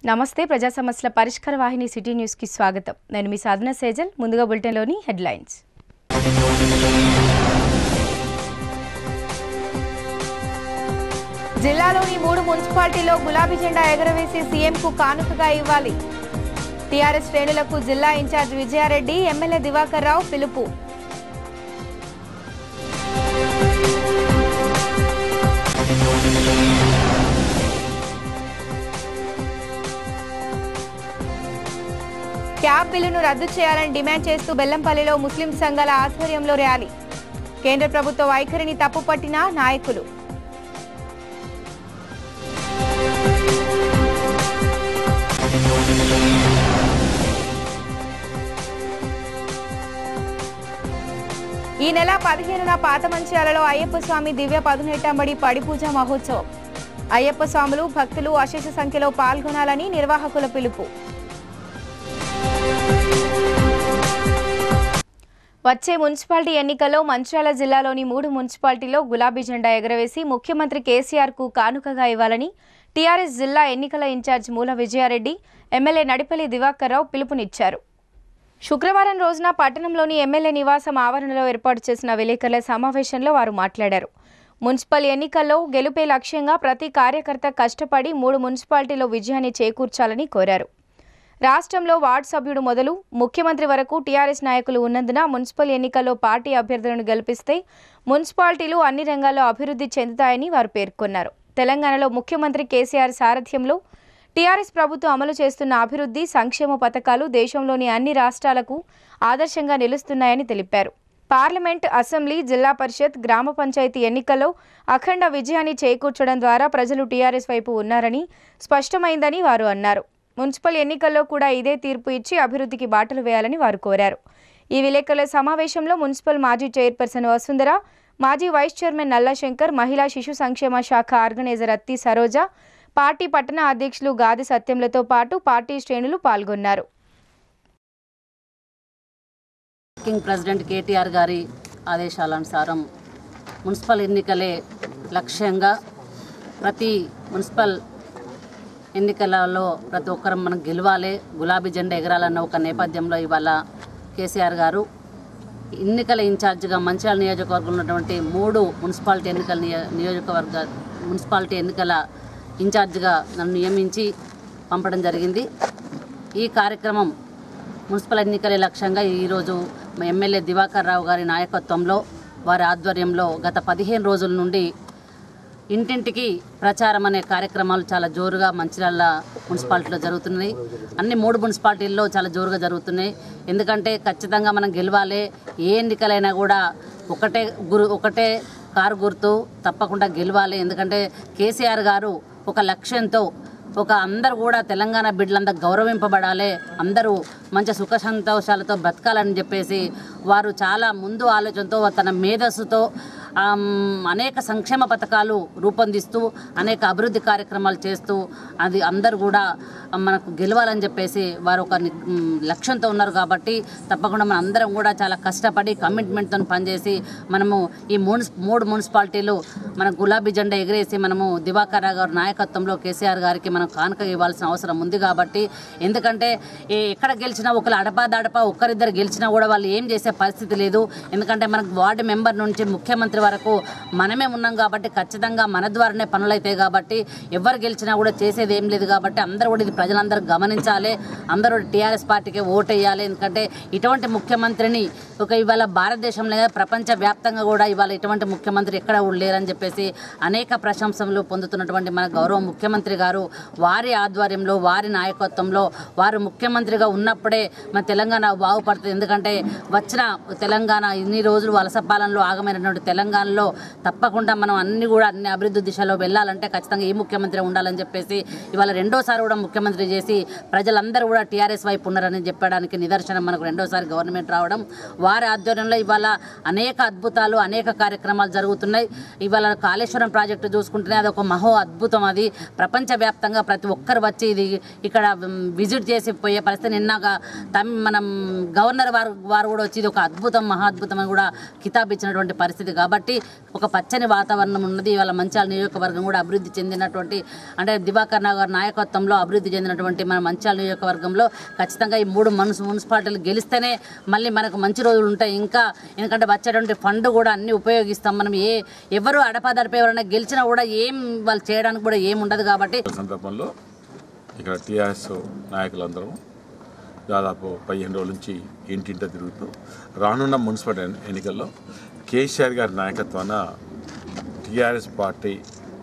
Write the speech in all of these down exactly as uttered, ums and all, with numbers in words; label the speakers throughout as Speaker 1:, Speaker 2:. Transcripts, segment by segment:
Speaker 1: నమస్తే ప్రజా సమస్యల పరిష్కార వాహిని సిటీ న్యూస్ కి స్వాగతం. నేను మీ సాధన సేజల్. ముందుగా బులెటిన్ లోని హెడ్లైన్స్. జిల్లాలోని మూడు మున్సిపాలిటీల్లో గులాబీ జెండా ఎగరవేసి సీఎం కు కానుకగా ఇవ్వాలి. టీఆర్ఎస్ శ్రేణులకు జిల్లా ఇన్ఛార్జ్ విజయారెడ్డి, ఎమ్మెల్యే దివాకర్ రావు పిలుపు. క్యాబ్ బిల్లును రద్దు చేయాలని డిమాండ్ చేస్తూ బెల్లంపల్లిలో ముస్లిం సంఘాల ఆధ్వర్యంలో ర్యాలీ. కేంద్ర ప్రభుత్వ వైఖరిని తప్పుపట్టిన నాయకులు. ఈ నెల పదిహేనున పాతమంచిర్యాలలో అయ్యప్ప స్వామి దివ్య పదునెట్టంబడి పడిపూజ మహోత్సవం. అయ్యప్ప స్వాములు భక్తులు అశేష సంఖ్యలో పాల్గొనాలని నిర్వాహకుల పిలుపు. వచ్చే మున్సిపాలిటీ ఎన్నికల్లో మంచిర్యాల జిల్లాలోని మూడు మున్సిపాలిటీలో గులాబీ జెండా ఎగరవేసి ముఖ్యమంత్రి కేసీఆర్ కు కానుకగా ఇవ్వాలని టీఆర్ఎస్ జిల్లా ఎన్నికల ఇన్ఛార్జ్ మూల విజయారెడ్డి, ఎమ్మెల్యే నడిపల్లి దివాకర్ రావు పిలుపునిచ్చారు. శుక్రవారం రోజున పట్టణంలోని ఎమ్మెల్యే నివాసం ఆవరణలో ఏర్పాటు చేసిన విలేకరుల సమావేశంలో వారు మాట్లాడారు. మున్సిపల్ ఎన్నికల్లో గెలుపే లక్ష్యంగా ప్రతి కార్యకర్త కష్టపడి మూడు మున్సిపాలిటీలో విజయాన్ని చేకూర్చాలని కోరారు. రాష్ట్రంలో వార్డు సభ్యుడు మొదలు ముఖ్యమంత్రి వరకు టీఆర్ఎస్ నాయకులు ఉన్నందున మున్సిపల్ ఎన్నికల్లో పార్టీ అభ్యర్థులను గెలిపిస్తే మున్సిపాలిటీలు అన్ని రంగాల్లో అభివృద్ధి చెందుతాయని వారు పేర్కొన్నారు. తెలంగాణలో ముఖ్యమంత్రి కేసీఆర్ సారథ్యంలో టీఆర్ఎస్ ప్రభుత్వం అమలు చేస్తున్న అభివృద్ధి సంక్షేమ పథకాలు దేశంలోని అన్ని రాష్ట్రాలకు ఆదర్శంగా నిలుస్తున్నాయని తెలిపారు. పార్లమెంట్, అసెంబ్లీ, జిల్లా పరిషత్, గ్రామ పంచాయతీ ఎన్నికల్లో అఖండ విజయాన్ని చేకూర్చడం ద్వారా ప్రజలు టీఆర్ఎస్ వైపు ఉన్నారని స్పష్టమైందని వారు అన్నారు. మున్సిపల్ ఎన్నికల్లో కూడా ఇదే తీర్పు ఇచ్చి అభివృద్ధికి బాటలు వేయాలని వారు కోరారు. ఈ విలేకరుల సమావేశంలో మున్సిపల్ మాజీ చైర్పర్సన్ వసుంధర, మాజీ వైస్ చైర్మన్ నల్లశంకర్, మహిళా శిశు సంక్షేమ శాఖ ఆర్గనైజర్ అత్తి సరోజ, పార్టీ పట్టణ అధ్యక్షులు గాది సత్యంలతో పాటు పార్టీ శ్రేణులు పాల్గొన్నారు.
Speaker 2: కింగ్ ప్రెసిడెంట్ కేటీఆర్ గారి ఆదేశాలనుసారం మున్సిపల్ ఎన్నికలే లక్ష్యంగా ప్రతి మున్సిపల్ ఎన్నికలలో ప్రతి ఒక్కరం మనం గెలవాలి, గులాబీ జెండా ఎగరాలన్న ఒక నేపథ్యంలో ఇవాళ కేసీఆర్ గారు ఎన్నికల ఇన్ఛార్జిగా మంచిర్యాల నియోజకవర్గంలో ఉన్నటువంటి మూడు మున్సిపాలిటీ ఎన్నికల నియోజకవర్గ మున్సిపాలిటీ ఎన్నికల ఇన్ఛార్జిగా నన్ను నియమించి పంపడం జరిగింది. ఈ కార్యక్రమం మున్సిపల్ ఎన్నికల లక్ష్యంగా ఈరోజు ఎమ్మెల్యే దివాకర్ రావు గారి నాయకత్వంలో, వారి ఆధ్వర్యంలో గత పదిహేను రోజుల నుండి ఇంటింటికి ప్రచారం అనే కార్యక్రమాలు చాలా జోరుగా మంచిర్యాల మున్సిపాలిటీలో జరుగుతున్నాయి. అన్ని మూడు మున్సిపాలిటీల్లో చాలా జోరుగా జరుగుతున్నాయి. ఎందుకంటే ఖచ్చితంగా మనం గెలవాలి. ఏ ఎన్నికలైనా కూడా ఒకటే గురు ఒకటే కారు గుర్తు తప్పకుండా గెలవాలి. ఎందుకంటే కేసీఆర్ గారు ఒక లక్ష్యంతో ఒక అందరూ కూడా తెలంగాణ బిడ్డలందరూ గౌరవింపబడాలి, అందరూ మంచి సుఖ సంతోషాలతో బ్రతకాలని చెప్పేసి వారు చాలా ముందు ఆలోచనతో తన మేధస్సుతో అనేక సంక్షేమ పథకాలు రూపొందిస్తూ అనేక అభివృద్ధి కార్యక్రమాలు చేస్తూ అది అందరూ కూడా మనకు గెలవాలని చెప్పేసి వారు ఒక లక్ష్యంతో ఉన్నారు. కాబట్టి తప్పకుండా మన అందరం కూడా చాలా కష్టపడి కమిట్మెంట్తో పనిచేసి మనము ఈ మూడు మూడు మున్సిపాలిటీలు మన గులాబీ జెండా ఎగిరేసి మనము దివాకర్ రావు గారి నాయకత్వంలో కేసీఆర్ గారికి మనం కానుక ఇవ్వాల్సిన అవసరం ఉంది. కాబట్టి ఎందుకంటే ఎక్కడ గెలిచినా ఒకరు అడపా దడపా ఒక్కరిద్దరు గెలిచినా కూడా వాళ్ళు ఏం చేసే పరిస్థితి లేదు. ఎందుకంటే మనకు వార్డు మెంబర్ నుంచి ముఖ్యమంత్రి వరకు మనమే ఉన్నాం. కాబట్టి ఖచ్చితంగా మన ద్వారానే పనులు అవుతాయి. కాబట్టి ఎవరు గెలిచినా కూడా చేసేది ఏం లేదు. కాబట్టి అందరూ కూడా ఇది ప్రజలందరూ గమనించాలి, అందరూ టీఆర్ఎస్ పార్టీకి ఓటు వేయాలి. ఎందుకంటే ఇటువంటి ముఖ్యమంత్రిని ఒక ఇవాళ భారతదేశంలో ప్రపంచ వ్యాప్తంగా కూడా ఇవాళ ఇటువంటి ముఖ్యమంత్రి ఎక్కడ లేరని చెప్పేసి అనేక ప్రశంసలు పొందుతున్నటువంటి మన గౌరవ ముఖ్యమంత్రి గారు వారి ఆధ్వర్యంలో, వారి నాయకత్వంలో వారు ముఖ్యమంత్రిగా ఉన్నప్పుడే మన తెలంగాణ బాగుపడుతుంది. ఎందుకంటే వచ్చిన తెలంగాణ ఇన్ని రోజులు వలస పాలనలో ఆగమైనటువంటి తెలంగాణలో తప్పకుండా మనం అన్ని కూడా అన్ని అభివృద్ధి దిశలో వెళ్ళాలంటే ఖచ్చితంగా ఈ ముఖ్యమంత్రి ఉండాలని చెప్పేసి ఇవాళ రెండోసారి కూడా ముఖ్యమంత్రి చేసి ప్రజలందరూ కూడా టీఆర్ఎస్ వైపు ఉన్నారని చెప్పడానికి నిదర్శనం మనకు రెండోసారి గవర్నమెంట్ రావడం. వారి ఆధ్వర్యంలో ఇవాళ అనేక అద్భుతాలు, అనేక కార్యక్రమాలు జరుగుతున్నాయి. ఇవాళ కాళేశ్వరం ప్రాజెక్టు చూసుకుంటేనే అది ఒక మహో అద్భుతం. అది ప్రపంచవ్యాప్తంగా ప్రతి ఒక్కరు వచ్చి ఇది ఇక్కడ విజిట్ చేసి పోయే పరిస్థితి. నిన్నగా మనం గవర్నర్ వారు వారు కూడా వచ్చి ఇది ఒక అద్భుతం, మహా అద్భుతం అని కూడా కితాబ్ ఇచ్చినటువంటి పరిస్థితి. కాబట్టి కాబట్టి ఒక పచ్చని వాతావరణం ఉన్నది. ఇవాళ మంచిర్యాల నియోజకవర్గం కూడా అభివృద్ధి చెందినటువంటి అంటే దివాకర్ రావు గారి నాయకత్వంలో అభివృద్ధి చెందినటువంటి మన మంచిర్యాల నియోజకవర్గంలో ఖచ్చితంగా ఈ మూడు మున్సి మున్సిపాలిటీలు గెలిస్తేనే మళ్ళీ మనకు మంచి రోజులు ఉంటాయి. ఇంకా ఎందుకంటే వచ్చేటువంటి ఫండ్ కూడా అన్ని ఉపయోగిస్తాం. మనం ఏ ఎవరు అడపాదడప ఎవరైనా గెలిచినా కూడా ఏం వాళ్ళు చేయడానికి కూడా ఏం ఉండదు. కాబట్టి
Speaker 3: సందర్భంలో ఇక్కడ టీఆర్ఎస్ నాయకులందరూ దాదాపు పదిహేను రోజుల నుంచి ఇంటింట తిరుగుతూ రానున్న మున్సిపల్ ఎన్నికల్లో కేసీఆర్ గారి నాయకత్వాన టీఆర్ఎస్ పార్టీ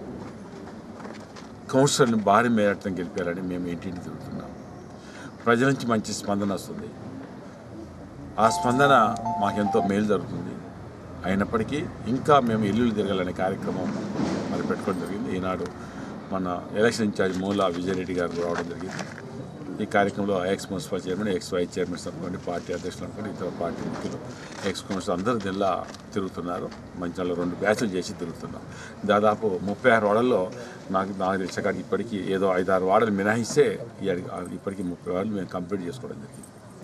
Speaker 3: కౌన్సిలర్ని భారీ మేరటం గెలిపారని మేము ఇంటింటి తిరుగుతున్నాం. ప్రజల నుంచి మంచి స్పందన వస్తుంది. ఆ స్పందన మాకెంతో మేలు జరుగుతుంది. అయినప్పటికీ ఇంకా మేము ఇల్లు తిరగాలనే కార్యక్రమం మరి పెట్టుకోవడం జరిగింది. ఈనాడు మన ఎలక్షన్ ఇన్ఛార్జ్ మూలా విజయరెడ్డి గారు రావడం జరిగింది. ఈ కార్యక్రమంలో ex municipal chairman, ex vice chairmans అనుకోండి, పార్టీ అధ్యక్షులు అనుకోండి, ఇతర పార్టీ ముఖ్యులు, ఎక్స్ కౌన్సిల్ అందరూ జిల్లా తిరుగుతున్నారు. మంచిగా రెండు బ్యాచ్లు చేసి తిరుగుతున్నాం. దాదాపు ముప్పై ఆరు వాడల్లో నాకు నాకు తెలిసిన కాడికి ఇప్పటికీ ఏదో ఐదారు వాడలు మినహాయిస్తే ఇప్పటికీ ముప్పై వాడలు మేము కంప్లీట్ చేసుకోవడం జరిగింది.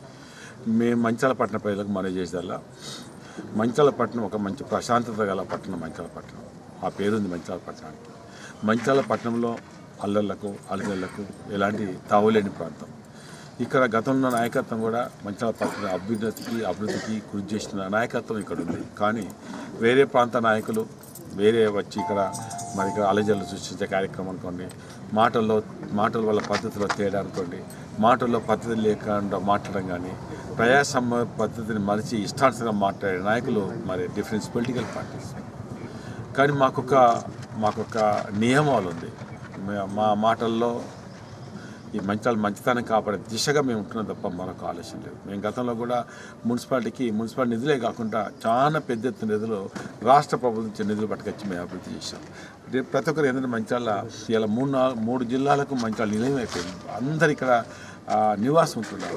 Speaker 3: మేము మంచిర్యాల పట్టణ ప్రజలకు మనవి చేసేదల్లా మంచిర్యాల పట్టణం ఒక మంచి ప్రశాంతత గల పట్టణం. మంచిర్యాల పట్టణం ఆ పేరుంది మంచిర్యాల పట్టణానికి. మంచిర్యాల పట్టణంలో అల్లర్లకు అల్లర్లకు ఎలాంటి తావులేని ప్రాంతం. ఇక్కడ గతంలో నాయకత్వం కూడా మంచిర్యాల పట్టణ అభ్యున్నతికి అభివృద్ధికి కృషి చేసిన నాయకత్వం ఇక్కడ ఉంది. కానీ వేరే ప్రాంత నాయకులు వేరే వచ్చి ఇక్కడ మరి ఇక్కడ అలజడులు సృష్టించే కార్యక్రమం అనుకోండి, మాటల్లో మాటల వల్ల పద్ధతిలో తేడా అనుకోండి, మాటల్లో పద్ధతి లేకుండా మాట్లాడడం కానీ, ప్రజాసమ్మ పద్ధతిని మరిచి ఇష్టానుసారంగా మాట్లాడే నాయకులు మరి డిఫరెన్స్ పొలిటికల్ పార్టీస్. కానీ మాకొక మాకొక నియమాలు ఉంది. మా మాటల్లో ఈ మంచాలు మంచితనం కాపాడే దిశగా మేము ఉంటున్నాం తప్ప మరొక ఆలోచన లేదు. మేము గతంలో కూడా మున్సిపాలిటీకి మున్సిపాలిటీ నిధులే కాకుండా చాలా పెద్ద ఎత్తున నిధులు రాష్ట్ర ప్రభుత్వం నుంచి నిధులు పట్టుకొచ్చి మేము అభివృద్ధి చేశాం. రేపు ప్రతి ఒక్కరు ఏంటంటే మంచాల ఇలా మూడు నాలుగు మూడు జిల్లాలకు మంచాల నిలయం అయిపోయింది. అందరు ఇక్కడ నివాసం ఉంటున్నారు.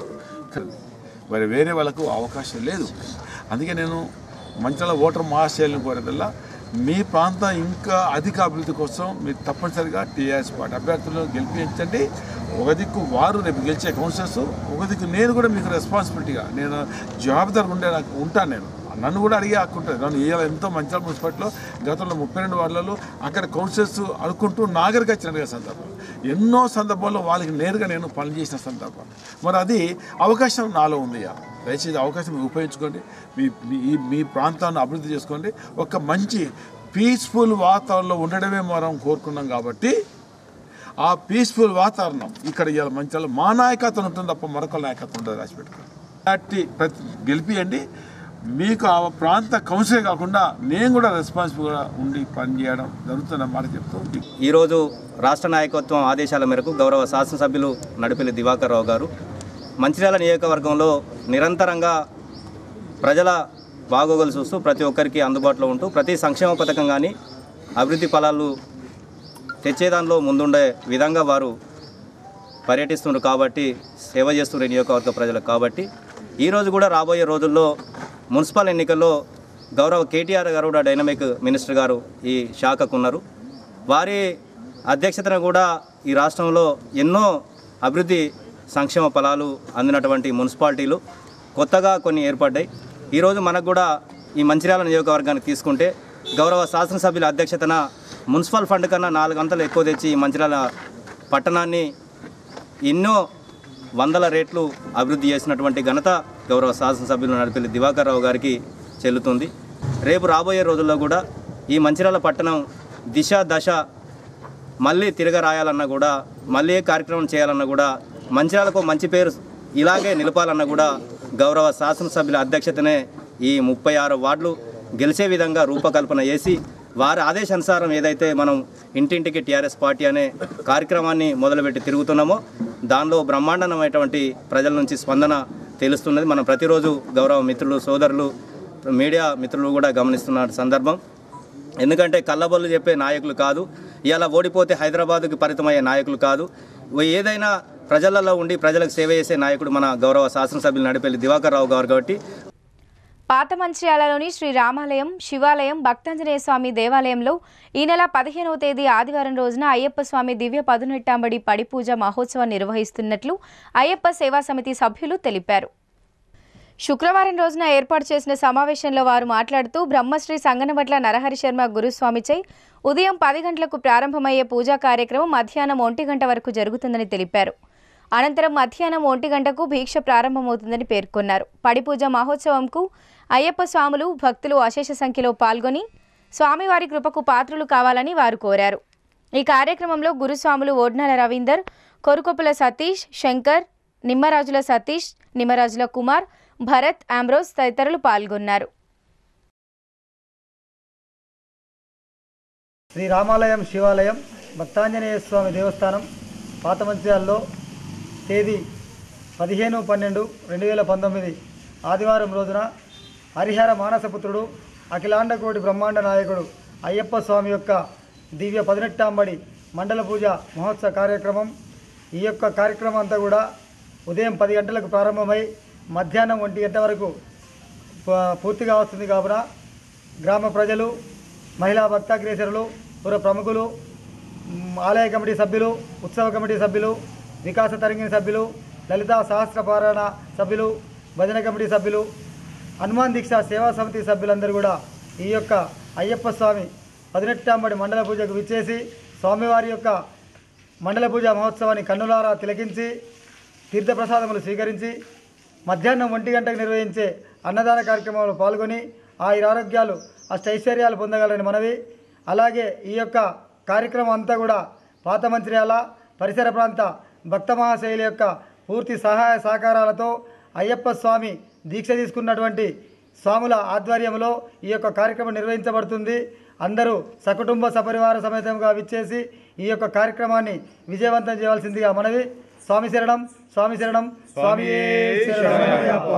Speaker 3: మరి వేరే వాళ్ళకు అవకాశం లేదు. అందుకే నేను మంచాల ఓటర్ మహాశైలిని కోరేదల్లా మీ ప్రాంతం ఇంకా అధిక అభివృద్ధి కోసం మీరు తప్పనిసరిగా టీఆర్ఎస్ పార్టీ అభ్యర్థులను గెలిపించండి. ఒక దిక్కు వారు రేపు గెలిచే కౌన్సిలర్స్, ఒక దిక్కు నేను కూడా మీకు రెస్పాన్సిబిలిటీగా నేను జవాబుదారు ఉండే నాకు ఉంటాను. నేను నన్ను కూడా అడిగే హక్కుంటుంది. నన్ను ఇవాళ ఎంతో మంచిర్యాల మున్సిపాలిటీలో గతంలో ముప్పై రెండు వార్డులలో అక్కడ కౌన్సిలర్స్ అనుకుంటూ నాగరికి వచ్చిన సందర్భాలు ఎన్నో సందర్భాల్లో వాళ్ళకి నేరుగా నేను పనిచేసిన సందర్భాలు. మరి అది అవకాశం నాలో ఉంది. దయచేసి అవకాశం ఉపయోగించుకోండి. మీ ఈ మీ ప్రాంతాన్ని అభివృద్ధి చేసుకోండి. ఒక మంచి పీస్ఫుల్ వాతావరణంలో ఉండడమే మనం కోరుకున్నాం. కాబట్టి ఆ పీస్ఫుల్ వాతావరణం ఇక్కడ ఇవాళ మంచిర్యాల మా నాయకత్వం ఉంటుంది తప్ప మరొక నాయకత్వం ఉంటుంది. రాసిపెట్టుకోండి. పార్టీ ప్రతి గెలిపియండి. మీకు ఆ ప్రాంత కౌన్సిలే కాకుండా నేను కూడా రెస్పాన్సిబుల్గా ఉండి పనిచేయడం జరుగుతున్న మాట చెప్తూ
Speaker 4: ఈరోజు రాష్ట్ర నాయకత్వం ఆదేశాల మేరకు గౌరవ శాసనసభ్యులు నడిపెల్లి దివాకర్ రావు గారు మంచిర్యాల నియోజకవర్గంలో నిరంతరంగా ప్రజల బాగోగులు చూస్తూ ప్రతి ఒక్కరికి అందుబాటులో ఉంటూ ప్రతి సంక్షేమ పథకం కానీ అభివృద్ధి ఫలాలు తెచ్చేదానిలో ముందుండే విధంగా వారు పర్యటిస్తున్నారు. కాబట్టి సేవ చేస్తున్నారు నియోజకవర్గ ప్రజలకు. కాబట్టి ఈరోజు కూడా రాబోయే రోజుల్లో మున్సిపల్ ఎన్నికల్లో గౌరవ కేటీఆర్ గారు కూడా డైనమిక్ మినిస్టర్ గారు ఈ శాఖకు ఉన్నారు. వారి అధ్యక్షతన కూడా ఈ రాష్ట్రంలో ఎన్నో అభివృద్ధి సంక్షేమ ఫలాలు అందినటువంటి మున్సిపాలిటీలు కొత్తగా కొన్ని ఏర్పడ్డాయి. ఈరోజు మనకు కూడా ఈ మంచిర్యాల నియోజకవర్గానికి తీసుకుంటే గౌరవ శాసనసభ్యుల అధ్యక్షతన మున్సిపల్ ఫండ్ కన్నా నాలుగు అంతలు ఎక్కువ తెచ్చి ఈ మంచిర్యాల పట్టణాన్ని ఎన్నో వందల రేట్లు అభివృద్ధి చేసినటువంటి ఘనత గౌరవ శాసనసభ్యులు నడిపెల్లి దివాకర్ రావు గారికి చెల్లుతుంది. రేపు రాబోయే రోజుల్లో కూడా ఈ మంచిర్యాల పట్టణం దిశ దశ మళ్ళీ తిరగరాయాలన్నా కూడా మళ్ళీ ఏ కార్యక్రమం చేయాలన్నా కూడా మంచిర్యాలకు మంచి పేరు ఇలాగే నిలపాలన్నా కూడా గౌరవ శాసనసభ్యుల అధ్యక్షతనే ఈ ముప్పై ఆరు వార్డులు గెలిచే విధంగా రూపకల్పన చేసి వారి ఆదేశానుసారం ఏదైతే మనం ఇంటింటికి టీఆర్ఎస్ పార్టీ అనే కార్యక్రమాన్ని మొదలుపెట్టి తిరుగుతున్నామో దానిలో బ్రహ్మాండమైనటువంటి ప్రజల నుంచి స్పందన తెలుస్తున్నది. మనం ప్రతిరోజు గౌరవ మిత్రులు సోదరులు మీడియా మిత్రులు కూడా గమనిస్తున్న సందర్భం. ఎందుకంటే కళ్ళబొల్లు చెప్పే నాయకులు కాదు, ఇలా ఓడిపోతే హైదరాబాద్కి పరిమితమయ్యే నాయకులు కాదు. ఏదైనా ప్రజలలో ఉండి ప్రజలకు సేవ చేసే నాయకుడు మన గౌరవ శాసనసభ్యులు నడిపెల్లి దివాకర్ రావు గారు. కాబట్టి
Speaker 1: పాత మంచిర్యాలలోని శ్రీ రామాలయం శివాలయం భక్తాంజనేయ స్వామి దేవాలయంలో ఈ నెల పదిహేనవ తేదీ ఆదివారం రోజున అయ్యప్ప స్వామి దివ్య పదునెట్టాంబడి పడి పూజ మహోత్సవం నిర్వహిస్తున్నట్లు అయ్యప్ప సేవా సమితి సభ్యులు తెలిపారు. శుక్రవారం రోజున ఏర్పాటు చేసిన సమావేశంలో వారు మాట్లాడుతూ బ్రహ్మశ్రీ సంగనబట్ల నరహరి శర్మ గురుస్వామిచే ఉదయం పది గంటలకు ప్రారంభమయ్యే పూజా కార్యక్రమం మధ్యాహ్నం ఒంటి గంట వరకు జరుగుతుందని తెలిపారు. అనంతరం మధ్యాహ్నం ఒంటి గంటకు భీక్ష ప్రారంభమవుతుందని పేర్కొన్నారు. పడిపూజ మహోత్సవంకు అయ్యప్ప స్వాములు భక్తులు అశేష సంఖ్యలో పాల్గొని స్వామివారి కృపకు పాత్రులు కావాలని వారు కోరారు. ఈ కార్యక్రమంలో గురుస్వాములు ఓడ్నాల రవీందర్, కొరుకొప్పుల సతీష్, శంకర్, నిమ్మరాజుల సతీష్, నిమ్మరాజుల కుమార్, భరత్, ఆంబ్రోస్ తదితరులు పాల్గొన్నారు.
Speaker 5: శ్రీ రామాలయం శివాలయం భక్తాంజనేయ స్వామి దేవస్థానం పాత మంచిర్యాలలో తేదీ పదిహేను పన్నెండు రెండు వేల పంతొమ్మిది ఆదివారం రోజున హరిహర మానసపుత్రుడు అఖిలాండకోటి బ్రహ్మాండ నాయకుడు అయ్యప్ప స్వామి యొక్క దివ్య పదినెట్టాంబడి మండల పూజ మహోత్సవ కార్యక్రమం. ఈ యొక్క కార్యక్రమం అంతా కూడా ఉదయం పది గంటలకు ప్రారంభమై మధ్యాహ్నం ఒంటి గంట వరకు పూర్తిగా వస్తుంది. కావున గ్రామ ప్రజలు, మహిళా భక్తాగ్రేసరులు, పుర ప్రముఖులు, ఆలయ కమిటీ సభ్యులు, ఉత్సవ కమిటీ సభ్యులు, వికాస తరంగిణి సభ్యులు, లలితా సహస్ర పారాయణ సభ్యులు, భజన కమిటీ సభ్యులు, హనుమాన్ దీక్ష సేవా సమితి సభ్యులందరూ కూడా ఈ యొక్క అయ్యప్ప స్వామి పదినెట్టాంబడి మండల పూజకు విచ్చేసి స్వామివారి యొక్క మండల పూజ మహోత్సవాన్ని కన్నులారా తిలకించి తీర్థప్రసాదములు స్వీకరించి మధ్యాహ్నం ఒంటి గంటకు నిర్వహించే అన్నదాన కార్యక్రమంలో పాల్గొని ఆయురారోగ్యాలు అష్టైశ్వర్యాలు పొందగలని మనవి. అలాగే ఈ యొక్క కార్యక్రమం అంతా కూడా పాత మంచిర్యాల పరిసర ప్రాంత భక్త మహాశైలి యొక్క పూర్తి సహాయ సహకారాలతో అయ్యప్ప స్వామి దీక్ష తీసుకున్నటువంటి స్వాముల ఆధ్వర్యంలో ఈ యొక్క కార్యక్రమం నిర్వహించబడుతుంది. అందరూ సకుటుంబ సపరివార సమేతంగా విచ్చేసి ఈ యొక్క కార్యక్రమాన్ని విజయవంతం చేయవలసిందిగా మనవి. స్వామి శరణం, స్వామి శరణం, స్వామి శరణం.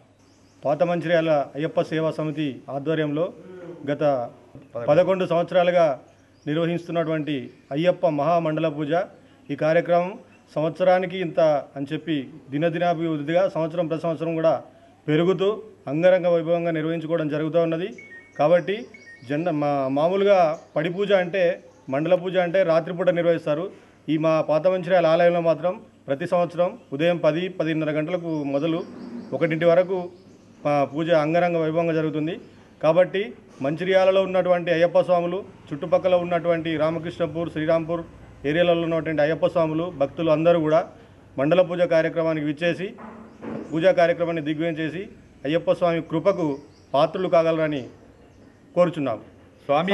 Speaker 6: పాత మంచిర్యాల అయ్యప్ప సేవా సమితి ఆధ్వర్యంలో గత పదకొండు సంవత్సరాలుగా నిర్వహిస్తున్నటువంటి అయ్యప్ప మహామండల పూజ ఈ కార్యక్రమం సంవత్సరానికి ఇంత అని చెప్పి దినదినాభివృద్ధిగా సంవత్సరం ప్రతి సంవత్సరం కూడా పెరుగుతూ అంగరంగ వైభవంగా నిర్వహించుకోవడం జరుగుతూ ఉన్నది. కాబట్టి జెండ మా మామూలుగా పడి పూజ అంటే మండల పూజ అంటే రాత్రిపూట నిర్వహిస్తారు. ఈ మా పాత మంచిర్యాల ఆలయంలో మాత్రం ప్రతి సంవత్సరం ఉదయం పది పదిన్నర గంటలకు మొదలు ఒకటింటి వరకు పూజ అంగరంగ వైభవంగా జరుగుతుంది. కాబట్టి మంచిర్యాలలో ఉన్నటువంటి అయ్యప్ప స్వాములు, చుట్టుపక్కల ఉన్నటువంటి రామకృష్ణపూర్, శ్రీరాంపూర్ ఏరియాలలో ఉన్నటువంటి అయ్యప్ప స్వాములు, భక్తులు అందరూ కూడా మండల పూజ కార్యక్రమానికి విచ్చేసి పూజా కార్యక్రమాన్ని దిగ్విజయం చేసి అయ్యప్ప స్వామి కృపకు పాత్రులు కాగలరని కోరుచున్నాము. స్వామి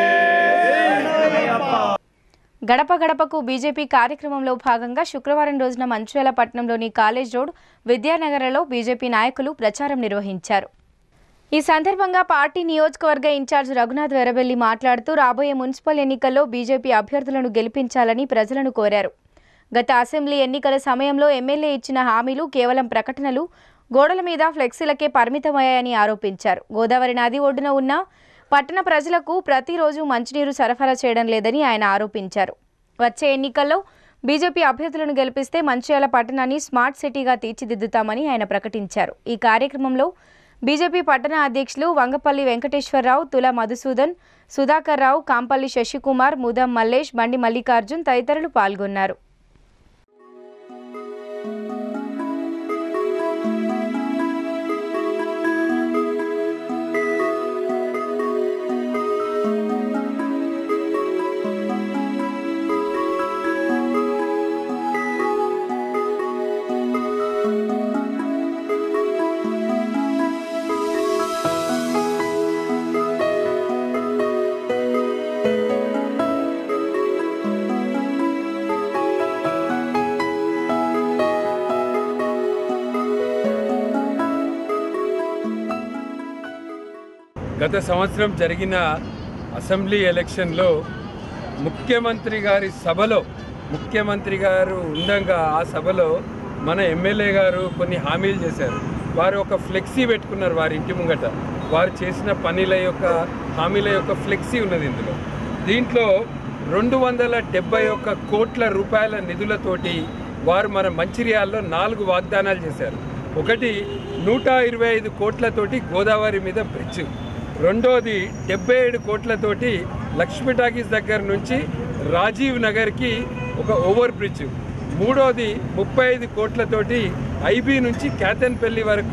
Speaker 1: గడప గడపకు బీజేపీ కార్యక్రమంలో భాగంగా శుక్రవారం రోజున మంచిర్యాల పట్టణంలోని కాలేజ్ రోడ్, విద్యానగర్లలో బీజేపీ నాయకులు ప్రచారం నిర్వహించారు. ఈ సందర్భంగా పార్టీ నియోజకవర్గ ఇన్ఛార్జ్ రఘునాథ్ వెరబెల్లి మాట్లాడుతూ రాబోయే మున్సిపల్ ఎన్నికల్లో బీజేపీ అభ్యర్థులను గెలిపించాలని ప్రజలను కోరారు. గత అసెంబ్లీ ఎన్నికల సమయంలో ఎమ్మెల్యే ఇచ్చిన హామీలు కేవలం ప్రకటనలు, గోడల మీద ఫ్లెక్సీలకే పరిమితమయ్యాయని ఆరోపించారు. గోదావరి నది ఒడ్డున ఉన్న పట్టణ ప్రజలకు ప్రతిరోజు మంచినీరు సరఫరా చేయడం లేదని ఆయన ఆరోపించారు. వచ్చే ఎన్నికల్లో బీజేపీ అభ్యర్థులను గెలిపిస్తే మంచిర్యాల పట్టణాన్ని స్మార్ట్ సిటీగా తీర్చిదిద్దుతామని ఆయన ప్రకటించారు. ఈ కార్యక్రమంలో బీజేపీ పట్టణ అధ్యక్షులు వంగపల్లి వెంకటేశ్వరరావు, తుల మధుసూదన్, సుధాకర్ రావు, కాంపల్లి శశికుమార్, ముదం మల్లేష్, బండి మల్లికార్జున్ తదితరులు పాల్గొన్నారు.
Speaker 7: గత సంవత్సరం జరిగిన అసెంబ్లీ ఎలక్షన్లో ముఖ్యమంత్రి గారి సభలో ముఖ్యమంత్రి గారు ఉండగా ఆ సభలో మన ఎమ్మెల్యే గారు కొన్ని హామీలు చేశారు. వారు ఒక ఫ్లెక్సీ పెట్టుకున్నారు వారి ఇంటి ముంగట. వారు చేసిన పనుల యొక్క హామీల యొక్క ఫ్లెక్సీ ఉన్నది ఇందులో. దీంట్లో రెండు వందల డెబ్బై ఒక్క కోట్ల రూపాయల నిధులతోటి వారు మన మంచిర్యాలలో నాలుగు వాగ్దానాలు చేశారు. ఒకటి నూట ఇరవై ఐదు కోట్లతోటి గోదావరి మీద బ్రిడ్జ్, రెండోది డెబ్బై ఏడు కోట్లతోటి లక్ష్మీ టాకీస్ దగ్గర నుంచి రాజీవ్ నగర్కి ఒక ఓవర్ బ్రిడ్జ్, మూడోది ముప్పై ఐదు కోట్లతోటి ఐబీ నుంచి క్యాతన్పల్లి వరకు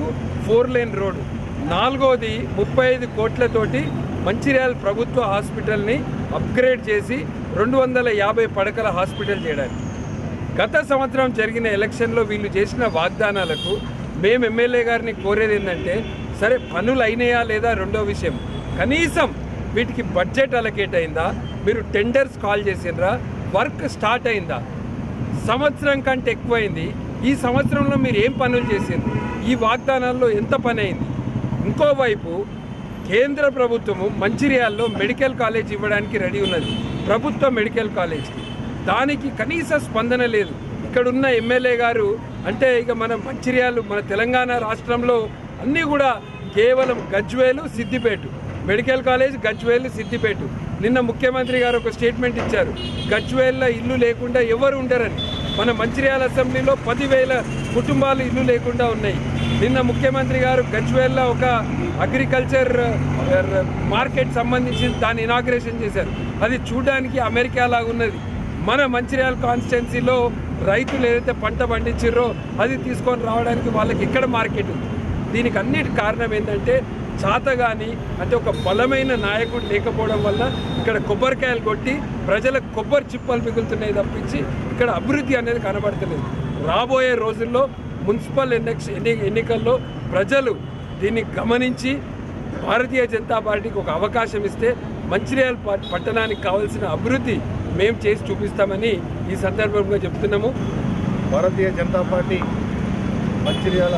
Speaker 7: ఫోర్ లేన్ రోడ్డు. నాలుగోది ముప్పై ఐదు కోట్లతోటి మంచిర్యాల ప్రభుత్వ హాస్పిటల్ని అప్గ్రేడ్ చేసి రెండు వందల యాభై పడకల హాస్పిటల్ చేయడానికి. గత సంవత్సరం జరిగిన ఎలక్షన్లో వీళ్ళు చేసిన వాగ్దానాలకు మేము ఎమ్మెల్యే గారిని కోరేది ఏంటంటే, సరే పనులు అయినాయా లేదా రెండో విషయం, కనీసం వీటికి బడ్జెట్ అలకేట్ అయిందా, మీరు టెండర్స్ కాల్ చేసిండ్రా, వర్క్ స్టార్ట్ అయిందా? సంవత్సరం కంటే ఎక్కువైంది. ఈ సంవత్సరంలో మీరు ఏం పనులు చేసిండ్రు? ఈ వాగ్దానాల్లో ఎంత పని అయింది? ఇంకోవైపు కేంద్ర ప్రభుత్వము మంచిర్యాలలో మెడికల్ కాలేజ్ ఇవ్వడానికి రెడీ ఉన్నది, ప్రభుత్వ మెడికల్ కాలేజ్కి. దానికి కనీస స్పందన లేదు. ఇక్కడున్న ఎమ్మెల్యే గారు అంటే ఇక మన మంచిర్యాలు మన తెలంగాణ రాష్ట్రంలో అన్నీ కూడా కేవలం గజ్వేలు సిద్దిపేట మెడికల్ కాలేజ్, గజ్వేలు సిద్దిపేట. నిన్న ముఖ్యమంత్రి గారు ఒక స్టేట్మెంట్ ఇచ్చారు, గజ్వేల్లో ఇల్లు లేకుండా ఎవరు ఉండరని. మన మంచిర్యాల అసెంబ్లీలో పదివేల కుటుంబాలు ఇల్లు లేకుండా ఉన్నాయి. నిన్న ముఖ్యమంత్రి గారు గజ్వేల్లో ఒక అగ్రికల్చర్ మార్కెట్ సంబంధించి దాన్ని ఇనాగ్రేషన్ చేశారు. అది చూడడానికి అమెరికా లాగా ఉన్నది. మన మంచిర్యాల కాన్స్టిట్యున్సీలో రైతులు ఏదైతే పంట పండించారో అది తీసుకొని రావడానికి వాళ్ళకి ఎక్కడ మార్కెట్ ఉంది? దీనికి అన్నిటి కారణం ఏంటంటే చాతగాని అంటే ఒక బలమైన నాయకుడు లేకపోవడం వల్ల ఇక్కడ కొబ్బరికాయలు కొట్టి ప్రజలకు కొబ్బరి చిప్పలు మిగులుతున్నాయి తప్పించి ఇక్కడ అభివృద్ధి అనేది కనబడతలేదు. రాబోయే రోజుల్లో మున్సిపల్ ఎన్ని ఎన్నికల్లో ప్రజలు దీన్ని గమనించి భారతీయ జనతా పార్టీకి ఒక అవకాశం ఇస్తే మంచిర్యాల పట్టణానికి కావాల్సిన అభివృద్ధి మేము చేసి చూపిస్తామని ఈ సందర్భంగా చెప్తున్నాము.
Speaker 6: భారతీయ జనతా పార్టీ మంచిర్యాల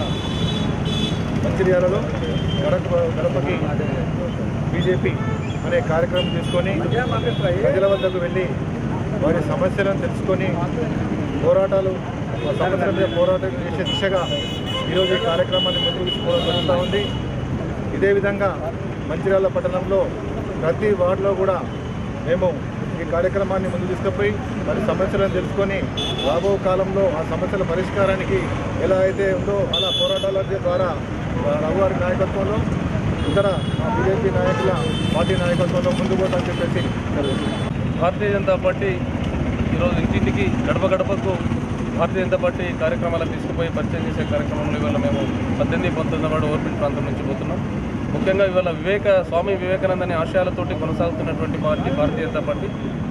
Speaker 6: మంచిర్యాలలో గడప గడపకి బీజేపీ అనే కార్యక్రమం తీసుకొని ప్రజల వద్దకు వెళ్ళి వారి సమస్యలను తెలుసుకొని పోరాటాలు సమస్యల మీద పోరాటం చేసే దిశగా ఈరోజు ఈ కార్యక్రమాన్ని ముందుకు తీసుకోవడం జరుగుతూ ఉంది. ఇదే విధంగా మంచిర్యాల పట్టణంలో ప్రతి వార్డులో కూడా మేము ఈ కార్యక్రమాన్ని ముందు తీసుకుపోయి వారి సమస్యలను తెలుసుకొని రాబో కాలంలో ఆ సమస్యల పరిష్కారానికి ఎలా అయితే ఉందో అలా పోరాటాల ద్వారా రఘువారి నాయకత్వంలో ఇతర బీజేపీ నాయకుల పార్టీ నాయకత్వంలో ముందుకు పోతామని చెప్పేసి
Speaker 8: భారతీయ జనతా పార్టీ ఈరోజు ఇంటింటికి గడప గడపకు భారతీయ జనతా పార్టీ కార్యక్రమాలను తీసుకుపోయి పరిచయం చేసే కార్యక్రమంలో ఇవాళ మేము పద్దెనిమిది పంతొమ్మిది వాడు ఓర్పిల్ ప్రాంతం నుంచి పోతున్నాం. ముఖ్యంగా ఇవాళ వివేక స్వామి వివేకానంద అనే ఆశయాలతోటి కొనసాగుతున్నటువంటి పార్టీ భారతీయ జనతా పార్టీ.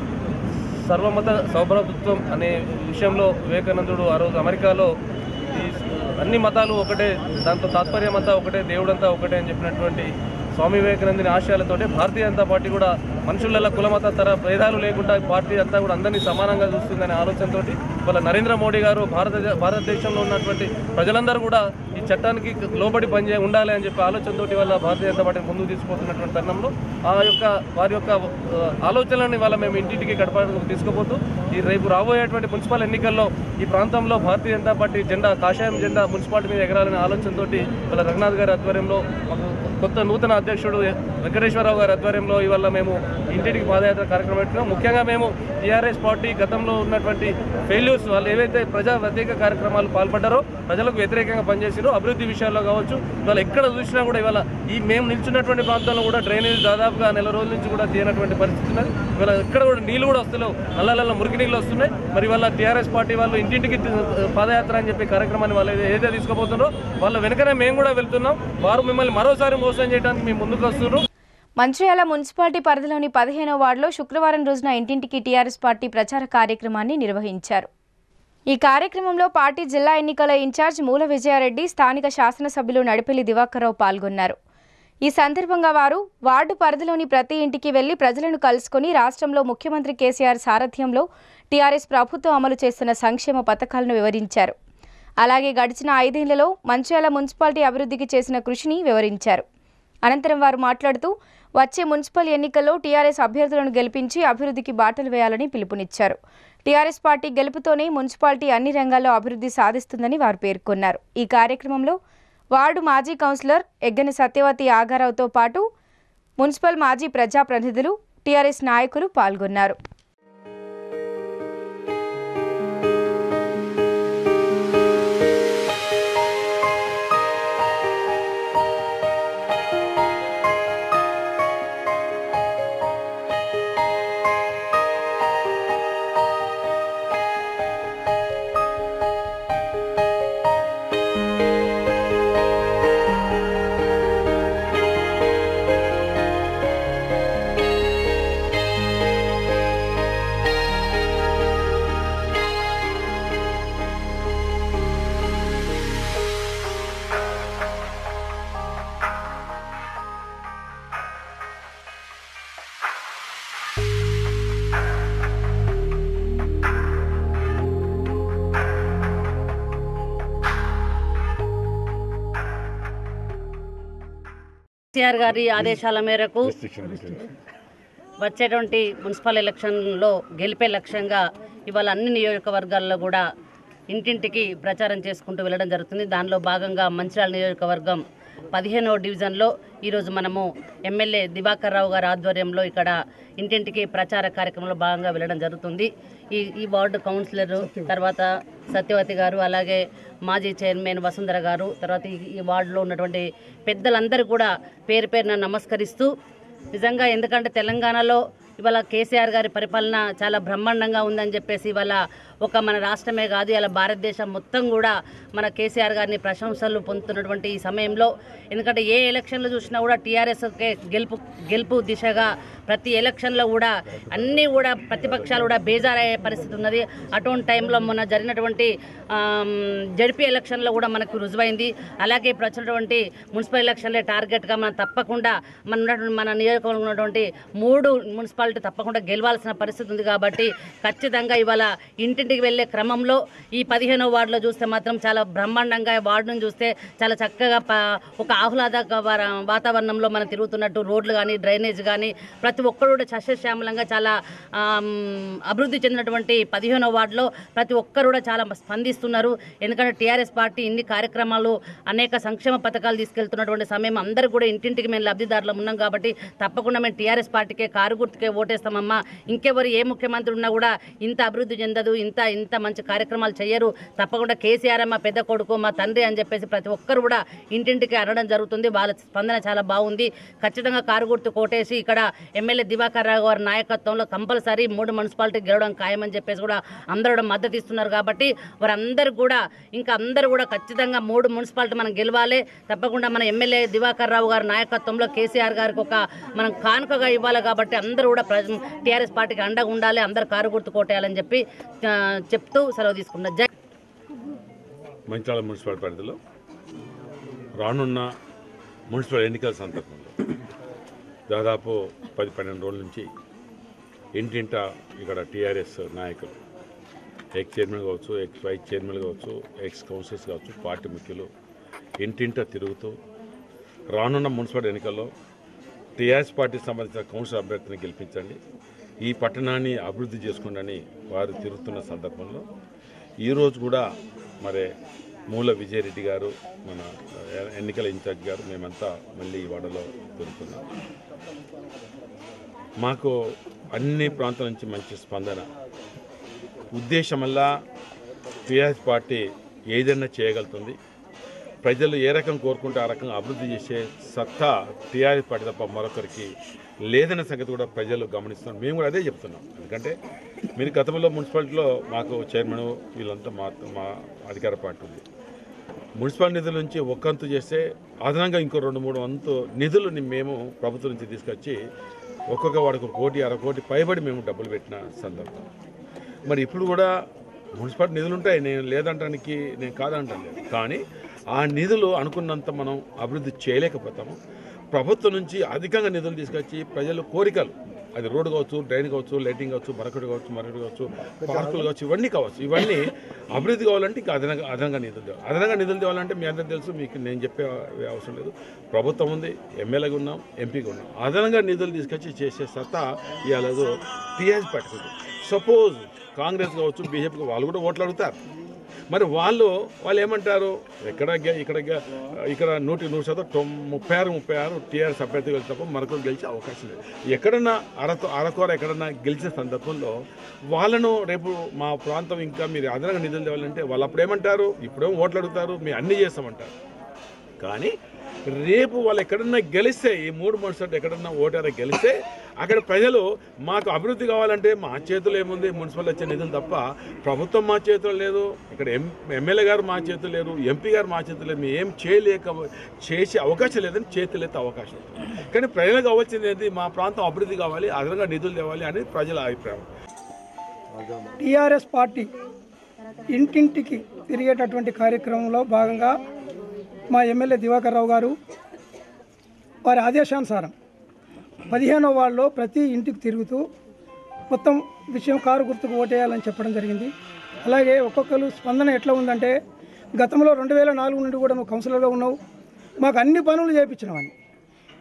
Speaker 8: సర్వమత సౌభ్రాతృత్వం అనే విషయంలో వివేకానందుడు ఆ రోజు అమెరికాలో ఈ అన్ని మతాలు ఒకటే, దాంతో తాత్పర్యం అంతా ఒకటే, దేవుడంతా ఒకటే అని చెప్పినటువంటి స్వామి వివేకానందుని ఆశయాలతోటి భారతీయ జనతా పార్టీ కూడా మనుషుల కులమత తర భేదాలు లేకుండా పార్టీ అంతా కూడా అందరినీ సమానంగా చూస్తుందనే ఆలోచనతోటి వాళ్ళ నరేంద్ర మోడీ గారు భారత భారతదేశంలో ఉన్నటువంటి ప్రజలందరూ కూడా ఈ చట్టానికి లోబడి పనిచే ఉండాలి అని చెప్పి ఆలోచనతోటి వాళ్ళ భారతీయ జనతా పార్టీ ముందుకు తీసుకుపోతున్నటువంటి తరుణంలో ఆ యొక్క వారి యొక్క ఆలోచనలను వాళ్ళ మేము ఇంటింటికి గడప తీసుకుపోతూ ఈ రేపు రాబోయేటువంటి మున్సిపల్ ఎన్నికల్లో ఈ ప్రాంతంలో భారతీయ జనతా పార్టీ జెండా కాషాయం జెండా మున్సిపాలిటీ మీద ఎగరాలనే ఆలోచనతోటి వాళ్ళ రఘునాథ్ గారి ఆధ్వర్యంలో కొత్త నూతన అధ్యక్షుడు వెంకటేశ్వరరావు గారి ఆధ్వర్యంలో ఇవాళ మేము ఇంటింటికి పాదయాత్ర కార్యక్రమం పెట్టినాం. ముఖ్యంగా మేము టీఆర్ఎస్ పార్టీ గతంలో ఉన్నటువంటి ఫెయిల్యూర్స్ వాళ్ళు ఏవైతే ప్రజా వ్యతిరేక కార్యక్రమాలు పాల్పడ్డారో, ప్రజలకు వ్యతిరేకంగా పనిచేసారో, అభివృద్ధి విషయాల్లో కావచ్చు, ఇవాళ ఎక్కడ చూసినా కూడా ఇవాళ ఈ మేము నిల్చున్నటువంటి ప్రాంతంలో కూడా డ్రైనేజ్ దాదాపుగా నెల రోజుల నుంచి కూడా తీయనటువంటి పరిస్థితి ఉన్నది. ఇవాళ ఎక్కడ కూడా నీళ్లు కూడా వస్తలేవు, నల్లలలో మురికి నీళ్ళు వస్తున్నాయి. మరి ఇవాళ టీఆర్ఎస్ పార్టీ వాళ్ళు ఇంటింటికి పాదయాత్ర అని చెప్పి కార్యక్రమాన్ని వాళ్ళు ఏదైతే తీసుకుపోతున్నారో వాళ్ళ వెనకనే మేము కూడా వెళ్తున్నాం. వారు మిమ్మల్ని మరోసారి మోసం చేయడానికి మేము ముందుకు వస్తున్నారు.
Speaker 1: మంచిర్యాల మున్సిపాలిటీ పరిధిలోని పదిహేనవ వార్డులో శుక్రవారం రోజున ఇంటింటికి టీఆర్ఎస్ పార్టీ ప్రచార కార్యక్రమాన్ని నిర్వహించారు. ఈ కార్యక్రమంలో పార్టీ జిల్లా ఎన్నికల ఇన్ఛార్జ్ మూల విజయారెడ్డి, స్థానిక శాసనసభ్యులు నడిపెల్లి దివాకర్రావు పాల్గొన్నారు. ఈ సందర్భంగా వారు వార్డు పరిధిలోని ప్రతి ఇంటికి వెళ్లి ప్రజలను కలుసుకుని రాష్ట్రంలో ముఖ్యమంత్రి కేసీఆర్ సారథ్యంలో టీఆర్ఎస్ ప్రభుత్వం అమలు చేస్తున్న సంక్షేమ పథకాలను వివరించారు. అలాగే గడిచిన ఐదేళ్లలో మంచిర్యాల మున్సిపాలిటీ అభివృద్ధికి చేసిన కృషిని వివరించారు. అనంతరం వారు మాట్లాడుతూ వచ్చే మున్సిపల్ ఎన్నికల్లో టీఆర్ఎస్ అభ్యర్థులను గెలిపించి అభివృద్ధికి బాటలు వేయాలని పిలుపునిచ్చారు. టీఆర్ఎస్ పార్టీ గెలుపుతోనే మున్సిపాలిటీ అన్ని రంగాల్లో అభివృద్ధి సాధిస్తుందని వారు పేర్కొన్నారు. ఈ కార్యక్రమంలో వార్డు మాజీ కౌన్సిలర్ ఎగ్గని సత్యవతి ఆగారావుతో పాటు మున్సిపల్ మాజీ ప్రజాప్రతినిధులు, టీఆర్ఎస్ నాయకులు పాల్గొన్నారు.
Speaker 2: కేసీఆర్ గారి ఆదేశాల మేరకు వచ్చేటువంటి మున్సిపల్ ఎలక్షన్లో గెలిపే లక్ష్యంగా ఇవాళ అన్ని నియోజకవర్గాల్లో కూడా ఇంటింటికి ప్రచారం చేసుకుంటూ వెళ్ళడం జరుగుతుంది. దానిలో భాగంగా మంచిర్యాల నియోజకవర్గం పదిహేనవ డివిజన్లో ఈరోజు మనము ఎమ్మెల్యే దివాకర్ రావు గారి ఆధ్వర్యంలో ఇక్కడ ఇంటింటికి ప్రచార కార్యక్రమంలో భాగంగా వెళ్ళడం జరుగుతుంది. ఈ ఈ వార్డు కౌన్సిలర్ తర్వాత సత్యవతి గారు, అలాగే మాజీ చైర్మన్ వసుంధర గారు, తర్వాత ఈ వార్డులో ఉన్నటువంటి పెద్దలందరూ కూడా పేరు పేరున నమస్కరిస్తూ, నిజంగా ఎందుకంటే తెలంగాణలో ఇవాళ కేసీఆర్ గారి పరిపాలన చాలా బ్రహ్మాండంగా ఉందని చెప్పేసి ఇవాళ ఒక మన రాష్ట్రమే కాదు ఇలా భారతదేశం మొత్తం కూడా మన కేసీఆర్ గారిని ప్రశంసలు పొందుతున్నటువంటి ఈ సమయంలో, ఎందుకంటే ఏ ఎలక్షన్లు చూసినా కూడా టీఆర్ఎస్కే గెలుపు గెలుపు దిశగా ప్రతి ఎలక్షన్లో కూడా అన్నీ కూడా ప్రతిపక్షాలు కూడా బేజారయ్యే పరిస్థితి ఉన్నది. అటువంటి టైంలో మొన్న జరిగినటువంటి జడ్పీ ఎలక్షన్లో కూడా మనకు రుజువైంది. అలాగే ఇప్పుడు వచ్చినటువంటి మున్సిపల్ ఎలక్షన్లే టార్గెట్గా మనం తప్పకుండా మన ఉన్నటువంటి మన నియోజకవర్గంలో ఉన్నటువంటి మూడు మున్సిపాలిటీ తప్పకుండా గెలవాల్సిన పరిస్థితి ఉంది. కాబట్టి ఖచ్చితంగా ఇవాళ ఇంటింటికి వెళ్ళే క్రమంలో ఈ పదిహేనో వార్డులో చూస్తే మాత్రం చాలా బ్రహ్మాండంగా వార్డును చూస్తే చాలా చక్కగా ఒక ఆహ్లాదక వాతావరణంలో మనం తిరుగుతున్నట్టు రోడ్లు కానీ డ్రైనేజ్ కానీ ప్రతి ఒక్కరు కూడా సస్యశ్యామలంగా చాలా అభివృద్ధి చెందినటువంటి పదిహేనో వార్డులో ప్రతి ఒక్కరు కూడా చాలా స్పందిస్తున్నారు. ఎందుకంటే టీఆర్ఎస్ పార్టీ ఇన్ని కార్యక్రమాలు అనేక సంక్షేమ పథకాలు తీసుకెళ్తున్నటువంటి సమయం అందరూ కూడా ఇంటింటికి మేము లబ్ధిదారులు ఉన్నాం. కాబట్టి తప్పకుండా మేము టీఆర్ఎస్ పార్టీకే కారు గుర్తుకే ఓటేస్తామమ్మా, ఇంకెవరు ఏ ముఖ్యమంత్రి ఉన్నా కూడా ఇంత అభివృద్ధి చెందదు, ఇంత ఇంత మంచి కార్యక్రమాలు చేయరు, తప్పకుండా కేసీఆర్ మా పెద్ద కొడుకు మా తండ్రి అని చెప్పేసి ప్రతి ఒక్కరు కూడా ఇంటింటికి అనడం జరుగుతుంది. వాళ్ళ స్పందన చాలా బాగుంది. ఖచ్చితంగా కారు గుర్తు కోటేసి ఇక్కడ ఎమ్మెల్యే దివాకర్ రావు గారి నాయకత్వంలో కంపల్సరీ మూడు మున్సిపాలిటీ గెలవడం ఖాయమని చెప్పేసి కూడా అందరూ మద్దతు ఇస్తున్నారు. కాబట్టి వారందరూ కూడా ఇంకా అందరూ కూడా ఖచ్చితంగా మూడు మున్సిపాలిటీ మనం గెలవాలి. తప్పకుండా మన ఎమ్మెల్యే దివాకర్ రావు గారి నాయకత్వంలో కేసీఆర్ గారికి ఒక మనం కానుకగా ఇవ్వాలి. కాబట్టి అందరూ కూడా టీఆర్ఎస్ పార్టీకి అండగా ఉండాలి, అందరూ కారు గుర్తు కోటేయాలని చెప్పి చెప్తూ సెలవు తీసుకున్నారు. జై
Speaker 3: మంచిర్యాల మున్సిపల్ పరిధిలో రానున్న మున్సిపల్ ఎన్నికల సందర్భంలో దాదాపు పది పన్నెండు రోజుల నుంచి ఇంటింట ఇక్కడ టీఆర్ఎస్ నాయకులు, ఎక్స్ చైర్మన్ కావచ్చు, ఎక్స్ వైస్ చైర్మన్ కావచ్చు, ఎక్స్ కౌన్సిలర్స్ కావచ్చు, పార్టీ ముఖ్యులు ఇంటింట తిరుగుతూ రానున్న మున్సిపల్ ఎన్నికల్లో టీఆర్ఎస్ పార్టీకి సంబంధించిన కౌన్సిల్ అభ్యర్థిని గెలిపించండి, ఈ పట్టణాన్ని అభివృద్ధి చేసుకోండి వారు తిరుగుతున్న సందర్భంలో ఈరోజు కూడా మరి మూల విజయరెడ్డి గారు, మన ఎన్నికల ఇన్ఛార్జ్ గారు, మేమంతా మళ్ళీ ఈ వాడలో తిరుగుతున్నాం. మాకు అన్ని ప్రాంతాల నుంచి మంచి స్పందన. ఉద్దేశమల్లా టీఆర్ఎస్ పార్టీ ఏదైనా చేయగలుగుతుంది, ప్రజలు ఏ రకం కోరుకుంటే ఆ రకంగా అభివృద్ధి చేసే సత్తా టీఆర్ఎస్ పార్టీ తప్ప మరొకరికి లేదన్న సంగతి కూడా ప్రజలు గమనిస్తున్నారు. మేము కూడా అదే చెప్తున్నాం. ఎందుకంటే మీరు గతంలో మున్సిపాలిటీలో మాకు చైర్మన్ వీళ్ళంతా మా మా అధికార పార్టీ ఉంది. మున్సిపల్ నిధుల నుంచి ఒక్కంతు చేస్తే అదనంగా ఇంకో రెండు మూడు వంతు నిధులని మేము ప్రభుత్వం నుంచి తీసుకొచ్చి ఒక్కొక్క వాడికి ఒక కోటి అర కోటి పైబడి మేము డబ్బులు పెట్టిన సందర్భం. మరి ఇప్పుడు కూడా మున్సిపాలిటీ నిధులు ఉంటాయి, నేను లేదంటానికి నేను కాదంటాను లేదు, కానీ ఆ నిధులు అనుకున్నంత మనం అభివృద్ధి చేయలేకపోతాము. ప్రభుత్వం నుంచి అధికంగా నిధులు తీసుకొచ్చి ప్రజలు కోరికలు, అది రోడ్డు కావచ్చు, డ్రైన్ కావచ్చు, లైటింగ్ కావచ్చు, మరొకటి కావచ్చు, మరొకటి కావచ్చు, పార్కులు కావచ్చు, ఇవన్నీ కావచ్చు, ఇవన్నీ అభివృద్ధి కావాలంటే ఇంకా అదనంగా అదనంగా నిధులు తేవాలి. అదనంగా నిధులు తేవాలంటే మీ అందరికీ తెలుసు, మీకు నేను చెప్పే అవసరం లేదు. ప్రభుత్వం ఉంది, ఎమ్మెల్యేగా ఉన్నాం, ఎంపీగా ఉన్నాం. అదనంగా నిధులు తీసుకొచ్చి చేసే సత్తా ఇవాళ టీఆర్ఎస్ పట్టుకుంది. సపోజ్ కాంగ్రెస్ కావచ్చు, బీజేపీ వాళ్ళు కూడా ఓట్లు అడుగుతారు. మరి వాళ్ళు వాళ్ళు ఏమంటారు, ఎక్కడ ఇక్కడ ఇక్కడ నూటి నూరు శాతం తొమ్ ముప్పై ఆరు ముప్పై ఆరు టీఆర్ఎస్ అభ్యర్థి గెలిచినప్పుడు మరొకరు గెలిచే అవకాశం లేదు. ఎక్కడన్నా అరతో అరకొర ఎక్కడన్నా గెలిచిన సందర్భంలో వాళ్ళను రేపు మా ప్రాంతం ఇంకా మీరు అదనంగా నిధులు తేవాలంటే వాళ్ళు అప్పుడు ఏమంటారు, ఇప్పుడేమో ఓట్లు అడుగుతారు, మేము అన్నీ చేస్తామంటారు. కానీ రేపు వాళ్ళు ఎక్కడన్నా గెలిస్తే, ఈ మూడు మున్సిపాలిటీ ఎక్కడన్నా ఓటారా గెలిస్తే అక్కడ ప్రజలు మాకు అభివృద్ధి కావాలంటే మా చేతులు ఏముంది, మున్సిపల్ వచ్చే నిధులు తప్ప ప్రభుత్వం మా చేతులు లేదు, ఇక్కడ ఎం ఎమ్మెల్యే గారు మా చేతులు లేరు, ఎంపీ గారు మా చేతులు లేదు, మేము ఏం చేయలేక చేసే అవకాశం లేదని చేతులు ఎత్తే అవకాశం లేదు. కానీ ప్రజలకు కావాల్సింది ఏంటి, మా ప్రాంతం అభివృద్ధి కావాలి, అదనంగా నిధులు తేవాలి అనేది ప్రజల అభిప్రాయం.
Speaker 9: టీఆర్ఎస్ పార్టీ ఇంటింటికి తిరిగేటటువంటి కార్యక్రమంలో భాగంగా మా ఎమ్మెల్యే దివాకర్ రావు గారు వారి ఆదేశానుసారం పదిహేనో వార్డులో ప్రతి ఇంటికి తిరుగుతూ మొత్తం విషయం కారు గుర్తుకు ఓటేయాలని చెప్పడం జరిగింది. అలాగే ఒక్కొక్కరు స్పందన ఎట్లా ఉందంటే, గతంలో రెండు వేల నాలుగు నుండి కూడా నువ్వు కౌన్సిలర్గా ఉన్నావు, మాకు అన్ని పనులు చేయించినవని,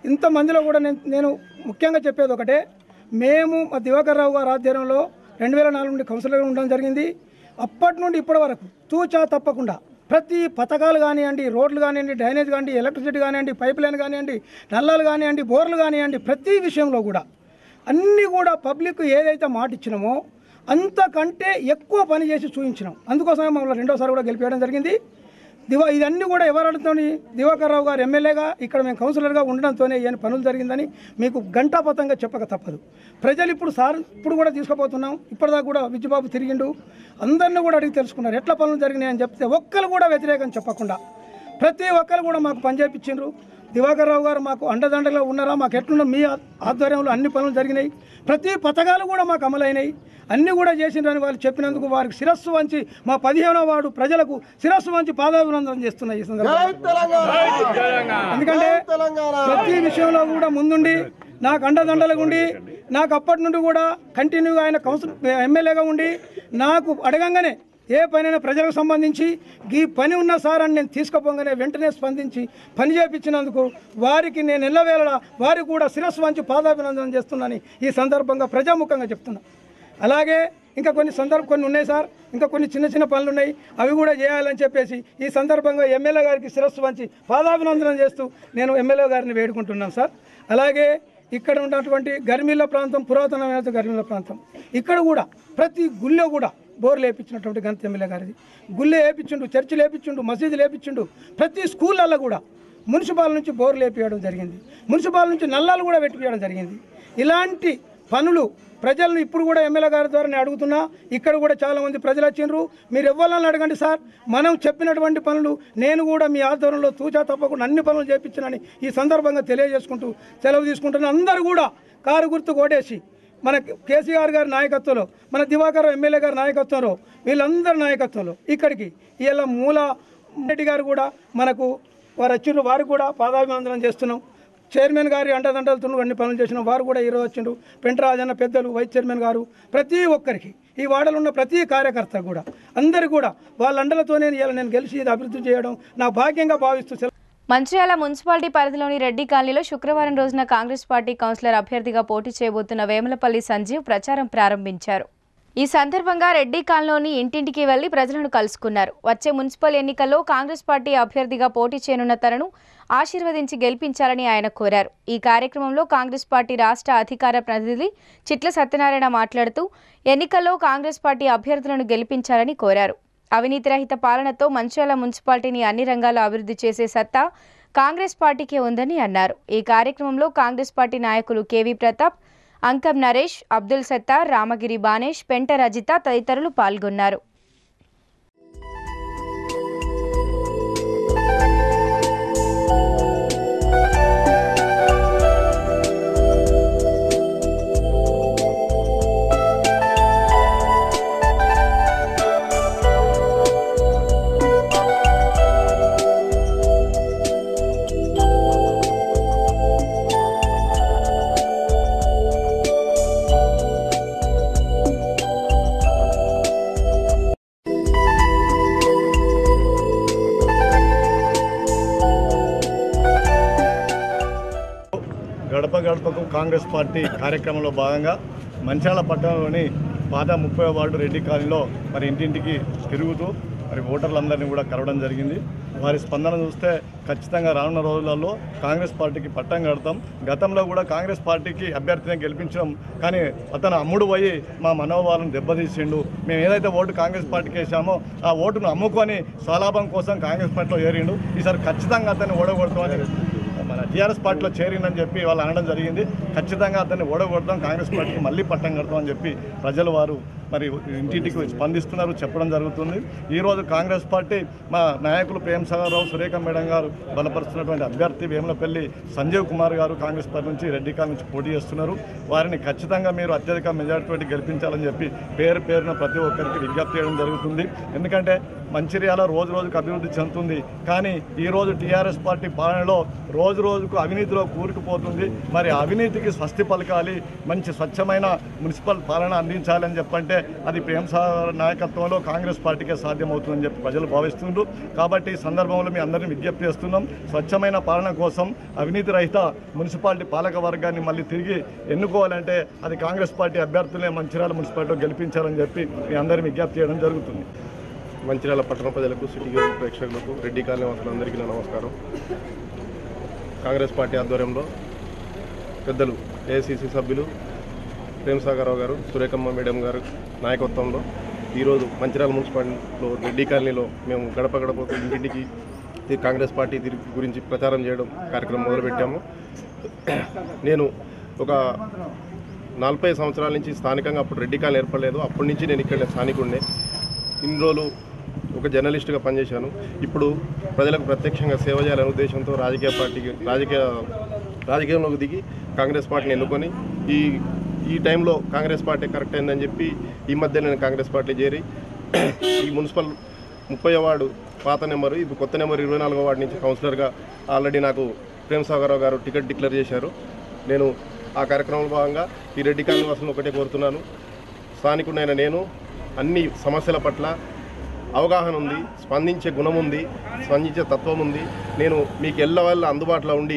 Speaker 9: ఇంతమందిలో కూడా నేను నేను ముఖ్యంగా చెప్పేది ఒకటే, మేము మా దివాకర్ రావు గారి ఆధ్వర్యంలో రెండు వేల నాలుగు నుండి కౌన్సిలర్గా ఉండడం జరిగింది. అప్పటి నుండి ఇప్పటి వరకు తూచా తప్పకుండా ప్రతి పథకాలు కానివ్వండి, రోడ్లు కానివ్వండి, డ్రైనేజ్ కానివ్వండి, ఎలక్ట్రిసిటీ కానివ్వండి, పైప్ లైన్ కానివ్వండి, నల్లాలు కానివ్వండి, బోర్లు కానివ్వండి, ప్రతి విషయంలో కూడా అన్నీ కూడా పబ్లిక్ ఏదైతే మాట ఇచ్చినామో అంతకంటే ఎక్కువ పని చేసి చూపించినాం. అందుకోసమే మమ్మల్ని రెండోసారి కూడా గెలిపేయడం జరిగింది. దివా ఇదన్నీ కూడా ఎవరితో దివాకర్ రావు గారు ఎమ్మెల్యేగా ఇక్కడ మేము కౌన్సిలర్గా ఉండడంతోనే ఏం పనులు జరిగిందని మీకు గంటాపతంగా చెప్పక తప్పదు. ప్రజలు ఇప్పుడు సార్ ఇప్పుడు కూడా తీసుకుపోతున్నాం. ఇప్పటిదాకా కూడా విద్యుబాబు తిరిగిండు, అందరినీ కూడా అడిగి తెలుసుకున్నారు ఎట్లా పనులు జరిగినాయని చెప్తే ఒక్కరు కూడా వ్యతిరేకం చెప్పకుండా ప్రతి ఒక్కరు కూడా మాకు పని చేయించిండ్రు. దివాకర్ రావు గారు మాకు అండదండలో ఉన్నారా, మాకు ఎట్లున్నా మీ ఆధ్వర్యంలో అన్ని పనులు జరిగినాయి, ప్రతి పథకాలు కూడా మాకు అమలైనాయి, అన్నీ కూడా చేసిండ్రని వాళ్ళు చెప్పినందుకు వారికి శిరస్సు వంచి మా పదిహేనో వార్డు ప్రజలకు శిరస్సు వంచి పాదాభినందన చేస్తున్నాయి ఈ సందర్భంగా. ఎందుకంటే ప్రతి విషయంలో కూడా ముందుండి నాకు అండదండలుగా ఉండి నాకు అప్పటి నుండి కూడా కంటిన్యూగా ఆయన కౌన్సిల్ ఎమ్మెల్యేగా ఉండి నాకు అడగంగానే ఏ పనైనా ప్రజలకు సంబంధించి ఈ పని ఉన్న సార్ అని నేను తీసుకుపోగానే వెంటనే స్పందించి పని చేయించినందుకు వారికి నేను ఎల్లవేళలా వారికి కూడా శిరస్సు వంచి పాదాభినందన చేస్తున్నాను ఈ సందర్భంగా ప్రజాముఖంగా చెప్తున్నా. అలాగే ఇంకా కొన్ని సందర్భం కొన్ని ఉన్నాయి సార్, ఇంకా కొన్ని చిన్న చిన్న పనులు ఉన్నాయి, అవి కూడా చేయాలని చెప్పేసి ఈ సందర్భంగా ఎమ్మెల్యే గారికి శిరస్సు వంచి పాదాభినందనం చేస్తూ నేను ఎమ్మెల్యే గారిని వేడుకుంటున్నాను సార్. అలాగే ఇక్కడ ఉన్నటువంటి గర్మిల ప్రాంతం, పురాతనమైన గర్మిల ప్రాంతం, ఇక్కడ కూడా ప్రతి గుళ్ళో కూడా బోర్లు వేయించినటువంటి గంత ఎమ్మెల్యే గారిది. గుళ్ళే వేయించుండు, చర్చిలు వేయించుండు, మసీదులు వేయించుండు, ప్రతి స్కూళ్ళల్లో కూడా మున్సిపాల్ నుంచి బోర్లు వేపించడం జరిగింది, మున్సిపాల్ నుంచి నల్లాలు కూడా పెట్టించడం జరిగింది. ఇలాంటి పనులు ప్రజలను ఇప్పుడు కూడా ఎమ్మెల్యే గారి ద్వారా నేను అడుగుతున్నా. ఇక్కడ కూడా చాలామంది ప్రజలు వచ్చిండ్రు, మీరు ఎవ్వాలని అడగండి సార్, మనం చెప్పినటువంటి పనులు నేను కూడా మీ ఆధ్వర్యంలో తూచా తప్పకుండా అన్ని పనులు చేయించినని ఈ సందర్భంగా తెలియజేసుకుంటూ సెలవు తీసుకుంటున్నాను. అందరూ కూడా కారు గుర్తు కోటేసి మన కేసీఆర్ గారి నాయకత్వంలో, మన దివాకర్ ఎమ్మెల్యే గారి నాయకత్వంలో, వీళ్ళందరి నాయకత్వంలో ఇక్కడికి ఇలా మూల రెడ్డి గారు కూడా మనకు వారు వచ్చిండ్రు, వారు కూడా పాదాభివందనం చేస్తున్నాం. చైర్మన్ గారి అండదండలతో అన్ని పనులు చేసిన వారు కూడా ఈరోజు వచ్చిండ్రు. పెంటరాజన్న పెద్దలు, వైస్ చైర్మన్ గారు, ప్రతి ఒక్కరికి ఈ వాడలో ఉన్న ప్రతి కార్యకర్త కూడా అందరు కూడా వాళ్ళ అండలతోనే ఇలా నేను గెలిచి ఇది అభివృద్ధి చేయడం నా భాగ్యంగా భావిస్తూ.
Speaker 1: మంచిర్యాల మున్సిపాలిటీ పరిధిలోని రెడ్డి కాలనీలో శుక్రవారం రోజున కాంగ్రెస్ పార్టీ కౌన్సిలర్ అభ్యర్థిగా పోటీ చేయబోతున్న వేములపల్లి సంజీవ్ ప్రచారం ప్రారంభించారు. ఈ సందర్భంగా రెడ్డి కాలనీలోని ఇంటింటికి వెళ్లి ప్రజలను కలుసుకున్నారు. వచ్చే మున్సిపల్ ఎన్నికల్లో కాంగ్రెస్ పార్టీ అభ్యర్థిగా పోటీ చేయనున్న తనను ఆశీర్వదించి గెలిపించాలని ఆయన కోరారు. ఈ కార్యక్రమంలో కాంగ్రెస్ పార్టీ రాష్ట్ర అధికార ప్రతినిధి చిట్ల సత్యనారాయణ మాట్లాడుతూ ఎన్నికల్లో కాంగ్రెస్ పార్టీ అభ్యర్థులను గెలిపించాలని కోరారు. అవినీతి రహిత పాలనతో మంచిర్యాల మున్సిపాలిటీని అన్ని రంగాల్లో అభివృద్ధి చేసే సత్తా కాంగ్రెస్ పార్టీకే ఉందని అన్నారు. ఈ కార్యక్రమంలో కాంగ్రెస్ పార్టీ నాయకులు కేవీ ప్రతాప్, అంకం నరేష్, అబ్దుల్ సత్తార్, రామగిరి బానేష్, పెంట రజిత తదితరులు పాల్గొన్నారు.
Speaker 6: గడప గడపకు కాంగ్రెస్ పార్టీ కార్యక్రమంలో భాగంగా మంచిర్యాల పట్టణంలోని పాత ముప్పై వార్డు రెడ్డి కాలనీలో మరి ఇంటింటికి తిరుగుతూ మరి ఓటర్లందరినీ కూడా కలవడం జరిగింది. వారి స్పందన చూస్తే ఖచ్చితంగా రానున్న రోజులలో కాంగ్రెస్ పార్టీకి పట్టం కడతాం. గతంలో కూడా కాంగ్రెస్ పార్టీకి అభ్యర్థిని గెలిపించడం, కానీ అతను అమ్ముడు పోయి మా మనోభావాలను దెబ్బతీసిండు. మేము ఏదైతే ఓటు కాంగ్రెస్ పార్టీకి వేసామో ఆ ఓటును అమ్ముకొని స్వలాభం కోసం కాంగ్రెస్ పార్టీలో చేరిండు. ఈసారి ఖచ్చితంగా అతన్ని ఓడగొడతామని మన టీఆర్ఎస్ పార్టీలో చేరిందని చెప్పి వాళ్ళు అనడం జరిగింది. ఖచ్చితంగా అతన్ని ఓడగొడతాం, కాంగ్రెస్ పార్టీకి మళ్ళీ పట్టం కడతామని చెప్పి ప్రజలు వారు మరి ఇంటింటికి స్పందిస్తున్నారు, చెప్పడం జరుగుతుంది. ఈరోజు కాంగ్రెస్ పార్టీ మా నాయకులు ప్రేమ్ సాగర్ రావు, సురేఖ మేడం గారు బలపరుస్తున్నటువంటి అభ్యర్థి వేములపల్లి సంజీవ్ కుమార్ గారు కాంగ్రెస్ పార్టీ నుంచి రెడ్డి కాలనీ నుంచి పోటీ చేస్తున్నారు. వారిని ఖచ్చితంగా మీరు అత్యధిక మెజార్టీ గెలిపించాలని చెప్పి పేరు పేరున ప్రతి ఒక్కరికి విజ్ఞప్తి చేయడం జరుగుతుంది. ఎందుకంటే మంచిర్యాల రోజు రోజుకు అభివృద్ధి చెందుతుంది. కానీ ఈరోజు టీఆర్ఎస్ పార్టీ పాలనలో రోజు రోజుకు అవినీతిలో కూరుకుపోతుంది. మరి అవినీతికి స్వస్తి పలకాలి, మంచి స్వచ్ఛమైన మున్సిపల్ పాలన అందించాలని చెప్పంటే అది ప్రేమ్ సాగర్ నాయకత్వంలో కాంగ్రెస్ పార్టీకే సాధ్యమవుతుందని చెప్పి ప్రజలు భావిస్తున్నారు. కాబట్టి ఈ సందర్భంలో మీ అందరినీ విజ్ఞప్తి చేస్తున్నాం, స్వచ్ఛమైన పాలన కోసం అవినీతి రహిత మున్సిపాలిటీ పాలక వర్గాన్ని మళ్ళీ తిరిగి ఎన్నుకోవాలంటే అది కాంగ్రెస్ పార్టీ అభ్యర్థులే మంచిర్యాల మున్సిపాలిటీలో గెలిపించాలని చెప్పి మీ అందరినీ విజ్ఞప్తి చేయడం జరుగుతుంది.
Speaker 10: మంచిర్యాల పట్టణ ప్రజలకు, సిటీ న్యూస్ ప్రేక్షకులకు, రెడ్డి కాలనీ వాసులందరికీ నా నమస్కారం. కాంగ్రెస్ పార్టీ ఆధ్వర్యంలో పెద్దలు ఏఐసిసి సభ్యులు ప్రేమ్ సాగర్ గారు, సురేఖమ్మ మేడం గారు నాయకత్వంలో ఈరోజు మంచిర్యాల మున్సిపాలిటీలో రెడ్డి కాలనీలో మేము గడప గడప ఇంటింటికి కాంగ్రెస్ పార్టీ గురించి ప్రచారం చేయడం కార్యక్రమం మొదలుపెట్టాము. నేను ఒక నలభై సంవత్సరాల నుంచి స్థానికంగా అప్పుడు రెడ్డి కాలనీ ఏర్పడలేదు, అప్పటి నుంచి నేను ఇక్కడ స్థానికుడినే. ఇన్ని రోజులు ఒక జర్నలిస్ట్గా పనిచేశాను. ఇప్పుడు ప్రజలకు ప్రత్యక్షంగా సేవ చేయాలనే ఉద్దేశంతో రాజకీయ పార్టీకి రాజకీయ రాజకీయంలోకి దిగి కాంగ్రెస్ పార్టీని ఎన్నుకొని ఈ ఈ టైంలో కాంగ్రెస్ పార్టీ కరెక్ట్ అయిందని చెప్పి ఈ మధ్య నేను కాంగ్రెస్ పార్టీ చేరి ఈ మున్సిపల్ ముప్పై వార్డు పాత నెంబరు, ఇప్పుడు కొత్త నెంబర్ ఇరవై నాలుగో వార్డు నుంచి కౌన్సిలర్గా ఆల్రెడీ నాకు ప్రేమ్ సాగర్ గారు టికెట్ డిక్లేర్ చేశారు. నేను ఆ కార్యక్రమంలో భాగంగా ఈ రెడ్డి కాలనీ వాసులను ఒకటే కోరుతున్నాను, స్థానికుడైన నేను అన్ని సమస్యల పట్ల అవగాహన ఉంది, స్పందించే గుణం ఉంది, స్పందించే తత్వం ఉంది. నేను మీకు ఎల్ల వల్ల అందుబాటులో ఉండి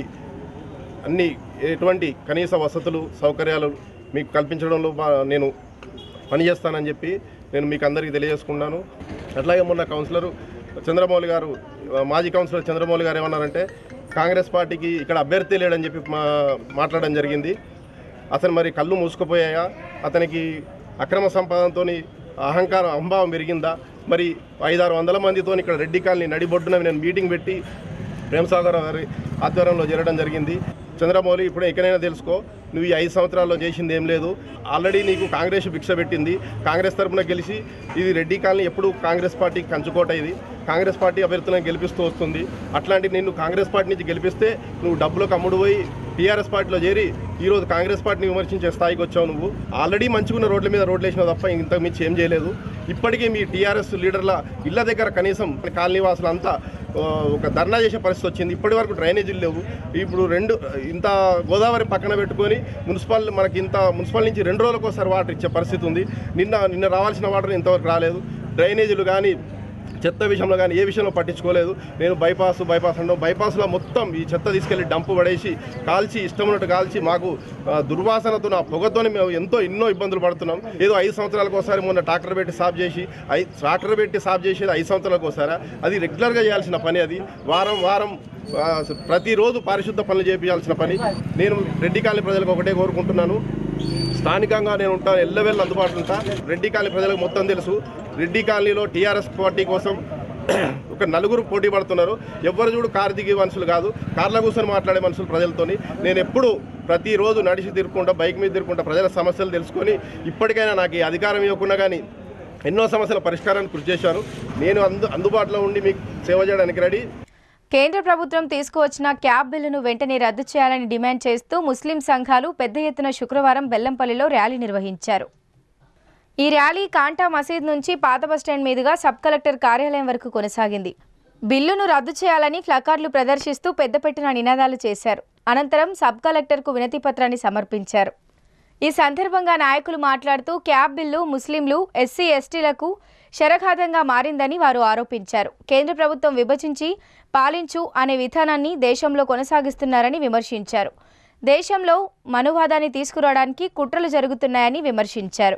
Speaker 10: అన్ని ఎటువంటి కనీస వసతులు సౌకర్యాలు మీకు కల్పించడంలో నేను పనిచేస్తానని చెప్పి నేను మీకు అందరికీ తెలియజేసుకున్నాను. అట్లాగే మొన్న కౌన్సిలరు చంద్రమౌళి గారు, మాజీ కౌన్సిలర్ చంద్రమౌళి గారు ఏమన్నారంటే కాంగ్రెస్ పార్టీకి ఇక్కడ అభ్యర్థి లేడని చెప్పి మా మాట్లాడడం జరిగింది. అతను మరి కళ్ళు మూసుకుపోయాయా, అతనికి అక్రమ సంపాదనతో అహంకారం అంభావం పెరిగిందా, మరి ఐదారు వందల మందితో ఇక్కడ రెడ్డి కాలనీ నడిబొడ్డున నేను మీటింగ్ పెట్టి ప్రేమ్ సాగర్ గారి ఆధ్వర్యంలో జరగడం జరిగింది. చంద్రమౌళి ఇప్పుడు ఎక్కడైనా తెలుసుకో, నువ్వు ఈ ఐదు సంవత్సరాల్లో చేసింది ఏం లేదు, ఆల్రెడీ నీకు కాంగ్రెస్ భిక్ష పెట్టింది, కాంగ్రెస్ తరఫున గెలిచి ఇది రెడ్డి కాలనీ ఎప్పుడు కాంగ్రెస్ పార్టీకి కంచుకోట, ఇది కాంగ్రెస్ పార్టీ అభ్యర్థులను గెలిపిస్తూ వస్తుంది. అట్లాంటి నిన్ను కాంగ్రెస్ పార్టీ నుంచి గెలిపిస్తే నువ్వు డబ్బులకు అమ్ముడు పోయి టీఆర్ఎస్ పార్టీలో చేరి ఈరోజు కాంగ్రెస్ పార్టీని విమర్శించే స్థాయికి వచ్చావు. నువ్వు ఆల్రెడీ మంచిగున్న రోడ్ల మీద రోడ్లు వేసినావు తప్ప ఇంతకు మించి ఏం చేయలేదు. ఇప్పటికీ మీ టీఆర్ఎస్ లీడర్ల ఇళ్ల దగ్గర కనీసం కాలనీ వాసులు అంతా ఒక ధర్నా చేసే పరిస్థితి వచ్చింది. ఇప్పటి వరకు డ్రైనేజీలు లేవు. ఇప్పుడు రెండు ఇంత గోదావరి పక్కన పెట్టుకొని మున్సిపల్ మనకి ఇంత మున్సిపల్ నుంచి రెండు రోజులకు ఒకసారి వాటర్ ఇచ్చే పరిస్థితి ఉంది. నిన్న నిన్న రావాల్సిన వాటర్ ఇంతవరకు రాలేదు. డ్రైనేజీలు కానీ చెత్త విషయంలో కానీ ఏ విషయంలో పట్టించుకోలేదు. నేను బైపాస్ బైపాస్ అంటే బైపాస్లో మొత్తం ఈ చెత్త తీసుకెళ్లి డంపు పడేసి కాల్చి ఇష్టం ఉన్నట్టు కాల్చి మాకు దుర్వాసనతో ఆ పొగతోని మేము ఎంతో ఎన్నో ఇబ్బందులు పడుతున్నాం. ఏదో ఐదు సంవత్సరాలకు ఒకసారి మొన్న ట్రాక్టర్ పెట్టి సాఫ్ చేసి ఐ ట్రాక్టర్ పెట్టి సాఫ్ చేసేది ఐదు సంవత్సరాలకు ఒకసారి. అది రెగ్యులర్గా చేయాల్సిన పని. అది వారం వారం ప్రతిరోజు పారిశుద్ధ పనులు చేయించాల్సిన పని. నేను రెడ్డి కాలనీ ప్రజలకు ఒకటే కోరుకుంటున్నాను, స్థానికంగా నేను ఉంటాను, ఎల్లవెల్ల అందుబాటులో ఉంటా. రెడ్డి కాలనీ ప్రజలకు మొత్తం తెలుసు, రెడ్డి కాలనీలో టీఆర్ఎస్ పార్టీ కోసం ఒక నలుగురు పోటీ పడుతున్నారు. ఎవరు చూడు కారు దిగే మనుషులు కాదు, కార్ల కూర్చొని మాట్లాడే మనుషులు ప్రజలతోని. నేను ఎప్పుడు ప్రతిరోజు నడిచి తిరుగుకుంటా, బైక్ మీద తిరుగుకుంటా, ప్రజల సమస్యలు తెలుసుకొని ఇప్పటికైనా నాకు ఈ అధికారం ఇవ్వకుండా కానీ ఎన్నో సమస్యల పరిష్కారానికి కృషి చేశాను. నేను అందు అందుబాటులో ఉండి మీకు సేవ చేయడానికి రెడీ.
Speaker 1: కేంద్ర ప్రభుత్వం తీసుకువచ్చిన క్యాబ్ బిల్లును వెంటనే రద్దు చేయాలని డిమాండ్ చేస్తూ ముస్లిం సంఘాలు పెద్ద ఎత్తున శుక్రవారం బెల్లంపల్లిలో ర్యాలీ నిర్వహించారు. ఈ ర్యాలీ కాంటా మసీద్ నుంచి పాత బస్టాండ్ మీదుగా సబ్ కలెక్టర్ కార్యాలయం వరకు కొనసాగింది. బిల్లును రద్దు చేయాలని ప్లకార్డులు ప్రదర్శిస్తూ పెద్దపెట్టిన నినాదాలు చేశారు. అనంతరం సబ్ కలెక్టర్కు వినతి పత్రాన్ని సమర్పించారు. ఈ సందర్భంగా నాయకులు మాట్లాడుతూ క్యాబ్ బిల్లు ముస్లింలు, ఎస్సీ ఎస్టీలకు శరఘాతంగా మారిందని వారు ఆరోపించారు. కేంద్ర ప్రభుత్వం విభజించి పాలించు అనే విధానాన్ని దేశంలో కొనసాగిస్తున్నారని విమర్శించారు. దేశంలో మనువాదాన్ని తీసుకురావడానికి కుట్రలు జరుగుతున్నాయని విమర్శించారు.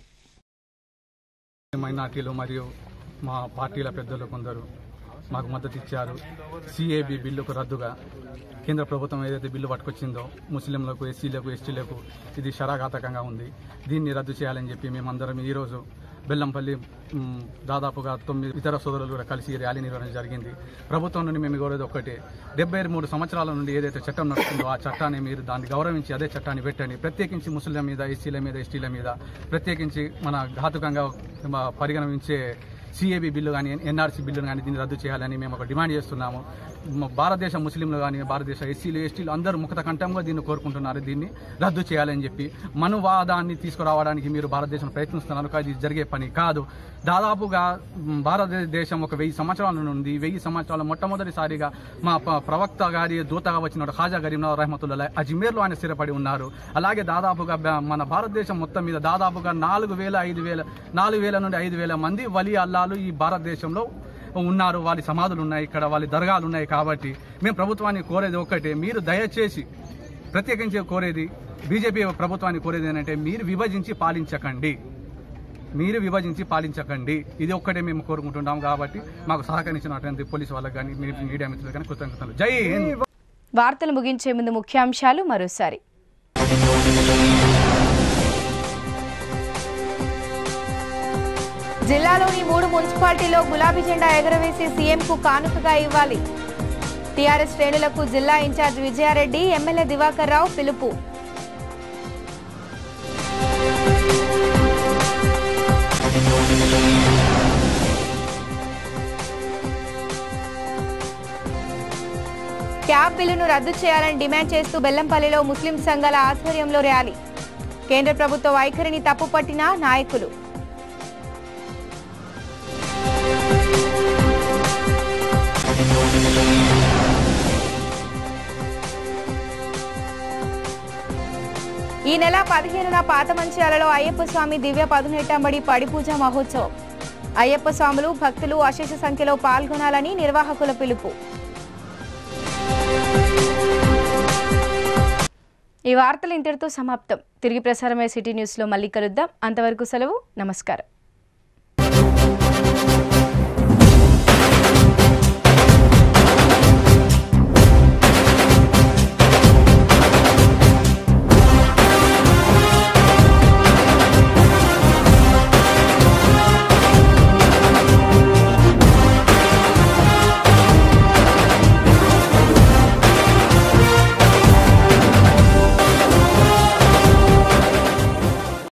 Speaker 11: మైనార్టీలు మరియు మా పార్టీల పెద్దలు కొందరు మాకు మద్దతు ఇచ్చారు. సిఏబి బిల్లుకు రద్దుగా కేంద్ర ప్రభుత్వం ఏదైతే బిల్లు పట్టుకొచ్చిందో ముస్లింలకు, ఎస్సీలకు, ఎస్టీలకు ఇది శరాఘాతకంగా ఉంది. దీన్ని రద్దు చేయాలని చెప్పి మేమందరం ఈరోజు బెల్లంపల్లి దాదాపుగా తొమ్మిది ఇతర సోదరులు కూడా కలిసి ర్యాలీ నిర్వహణ జరిగింది. ప్రభుత్వం నుండి మేము కోరేది ఒక్కటే, డెబ్బై మూడు సంవత్సరాల నుండి ఏదైతే చట్టం నడుస్తుందో ఆ చట్టాన్ని మీరు దాన్ని గౌరవించి అదే చట్టాన్ని పెట్టండి. ప్రత్యేకించి ముస్లింల మీద, ఎస్సీల మీద, ఎస్టీల మీద ప్రత్యేకించి మన ఘాతుకంగా పరిగణించే సిఏబి బిల్లు కానీ ఎన్ఆర్సీ బిల్లును కానీ దీన్ని రద్దు చేయాలని మేము ఒక డిమాండ్ చేస్తున్నాము. భారతదేశ ముస్లింలు కానీ భారతదేశ ఎస్సీలు ఎస్టీలు అందరూ ముఖత కంఠంగా దీన్ని కోరుకుంటున్నారు, దీన్ని రద్దు చేయాలని చెప్పి. మనువాదాన్ని తీసుకురావడానికి మీరు భారతదేశం ప్రయత్నిస్తున్నారు, కానీ ఇది జరిగే పని కాదు. దాదాపుగా భారతదేశం ఒక వెయ్యి సంవత్సరాల నుండి వెయ్యి సంవత్సరాల మొట్టమొదటిసారిగా మా ప్రవక్త గారి దూతగా వచ్చిన ఖాజా గరీంనవాజ్ రహమతుల్లాహ్ అజ్మీర్లో ఆయన స్థిరపడి ఉన్నారు. అలాగే దాదాపుగా మన భారతదేశం మొత్తం మీద దాదాపుగా నాలుగు వేల ఐదు వేల నాలుగు వేల నుండి ఐదు వేల మంది వలి అల్లాలు ఈ భారతదేశంలో ఉన్నారు. వాళ్ళ సమాధులు ఉన్నాయి, ఇక్కడ వాళ్ళ దర్గాలు ఉన్నాయి. కాబట్టి మేము ప్రభుత్వాన్ని కోరేది ఒక్కటే, మీరు దయచేసి ప్రత్యేకించి కోరేది బీజేపీ ప్రభుత్వాన్ని కోరేది ఏంటంటే మీరు విభజించి పాలించకండి, మీరు విభజించి పాలించకండి. ఇది ఒక్కటే మేము కోరుకుంటున్నాం. కాబట్టి మాకు సహకరించినటువంటి పోలీసు వాళ్ళకి కానీ మీడియా మిత్రులకు కానీ కృతజ్ఞతలు. జై హింద్.
Speaker 1: వార్తలు ముగించే ముందు ముఖ్యాంశాలు మరోసారి. జిల్లాలోని మూడు మున్సిపాలిటీలో గులాబీ జెండా ఎగరవేసి సీఎంకు కానుకగా ఇవ్వాలి. టీఆర్ఎస్ శ్రేణులకు జిల్లా ఇన్ఛార్జ్ విజయారెడ్డి, ఎమ్మెల్యే దివాకర్ రావు పిలుపు. క్యాబ్ బిల్లును రద్దు చేయాలని డిమాండ్ చేస్తూ బెల్లంపల్లిలో ముస్లిం సంఘాల ఆధ్వర్యంలో ర్యాలీ. కేంద్ర ప్రభుత్వ వైఖరిని తప్పుపట్టిన నాయకులు. ఈ నెల పదిహేనున పాతమంచిర్యాలలో అయ్యప్ప స్వామి దివ్య పదునెట్టంబడి పడిపూజ మహోత్సవం. అయ్యప్ప స్వాములు భక్తులు అశేష సంఖ్యలో పాల్గొనాలని నిర్వాహకుల పిలుపు. ఈ వార్తలు ఇంతటితో సమాప్తం. తిరిగి ప్రసారమయ్యే సిటీ న్యూస్లో మళ్ళీ కలుద్దాం. అంతవరకు సెలవు. నమస్కారం.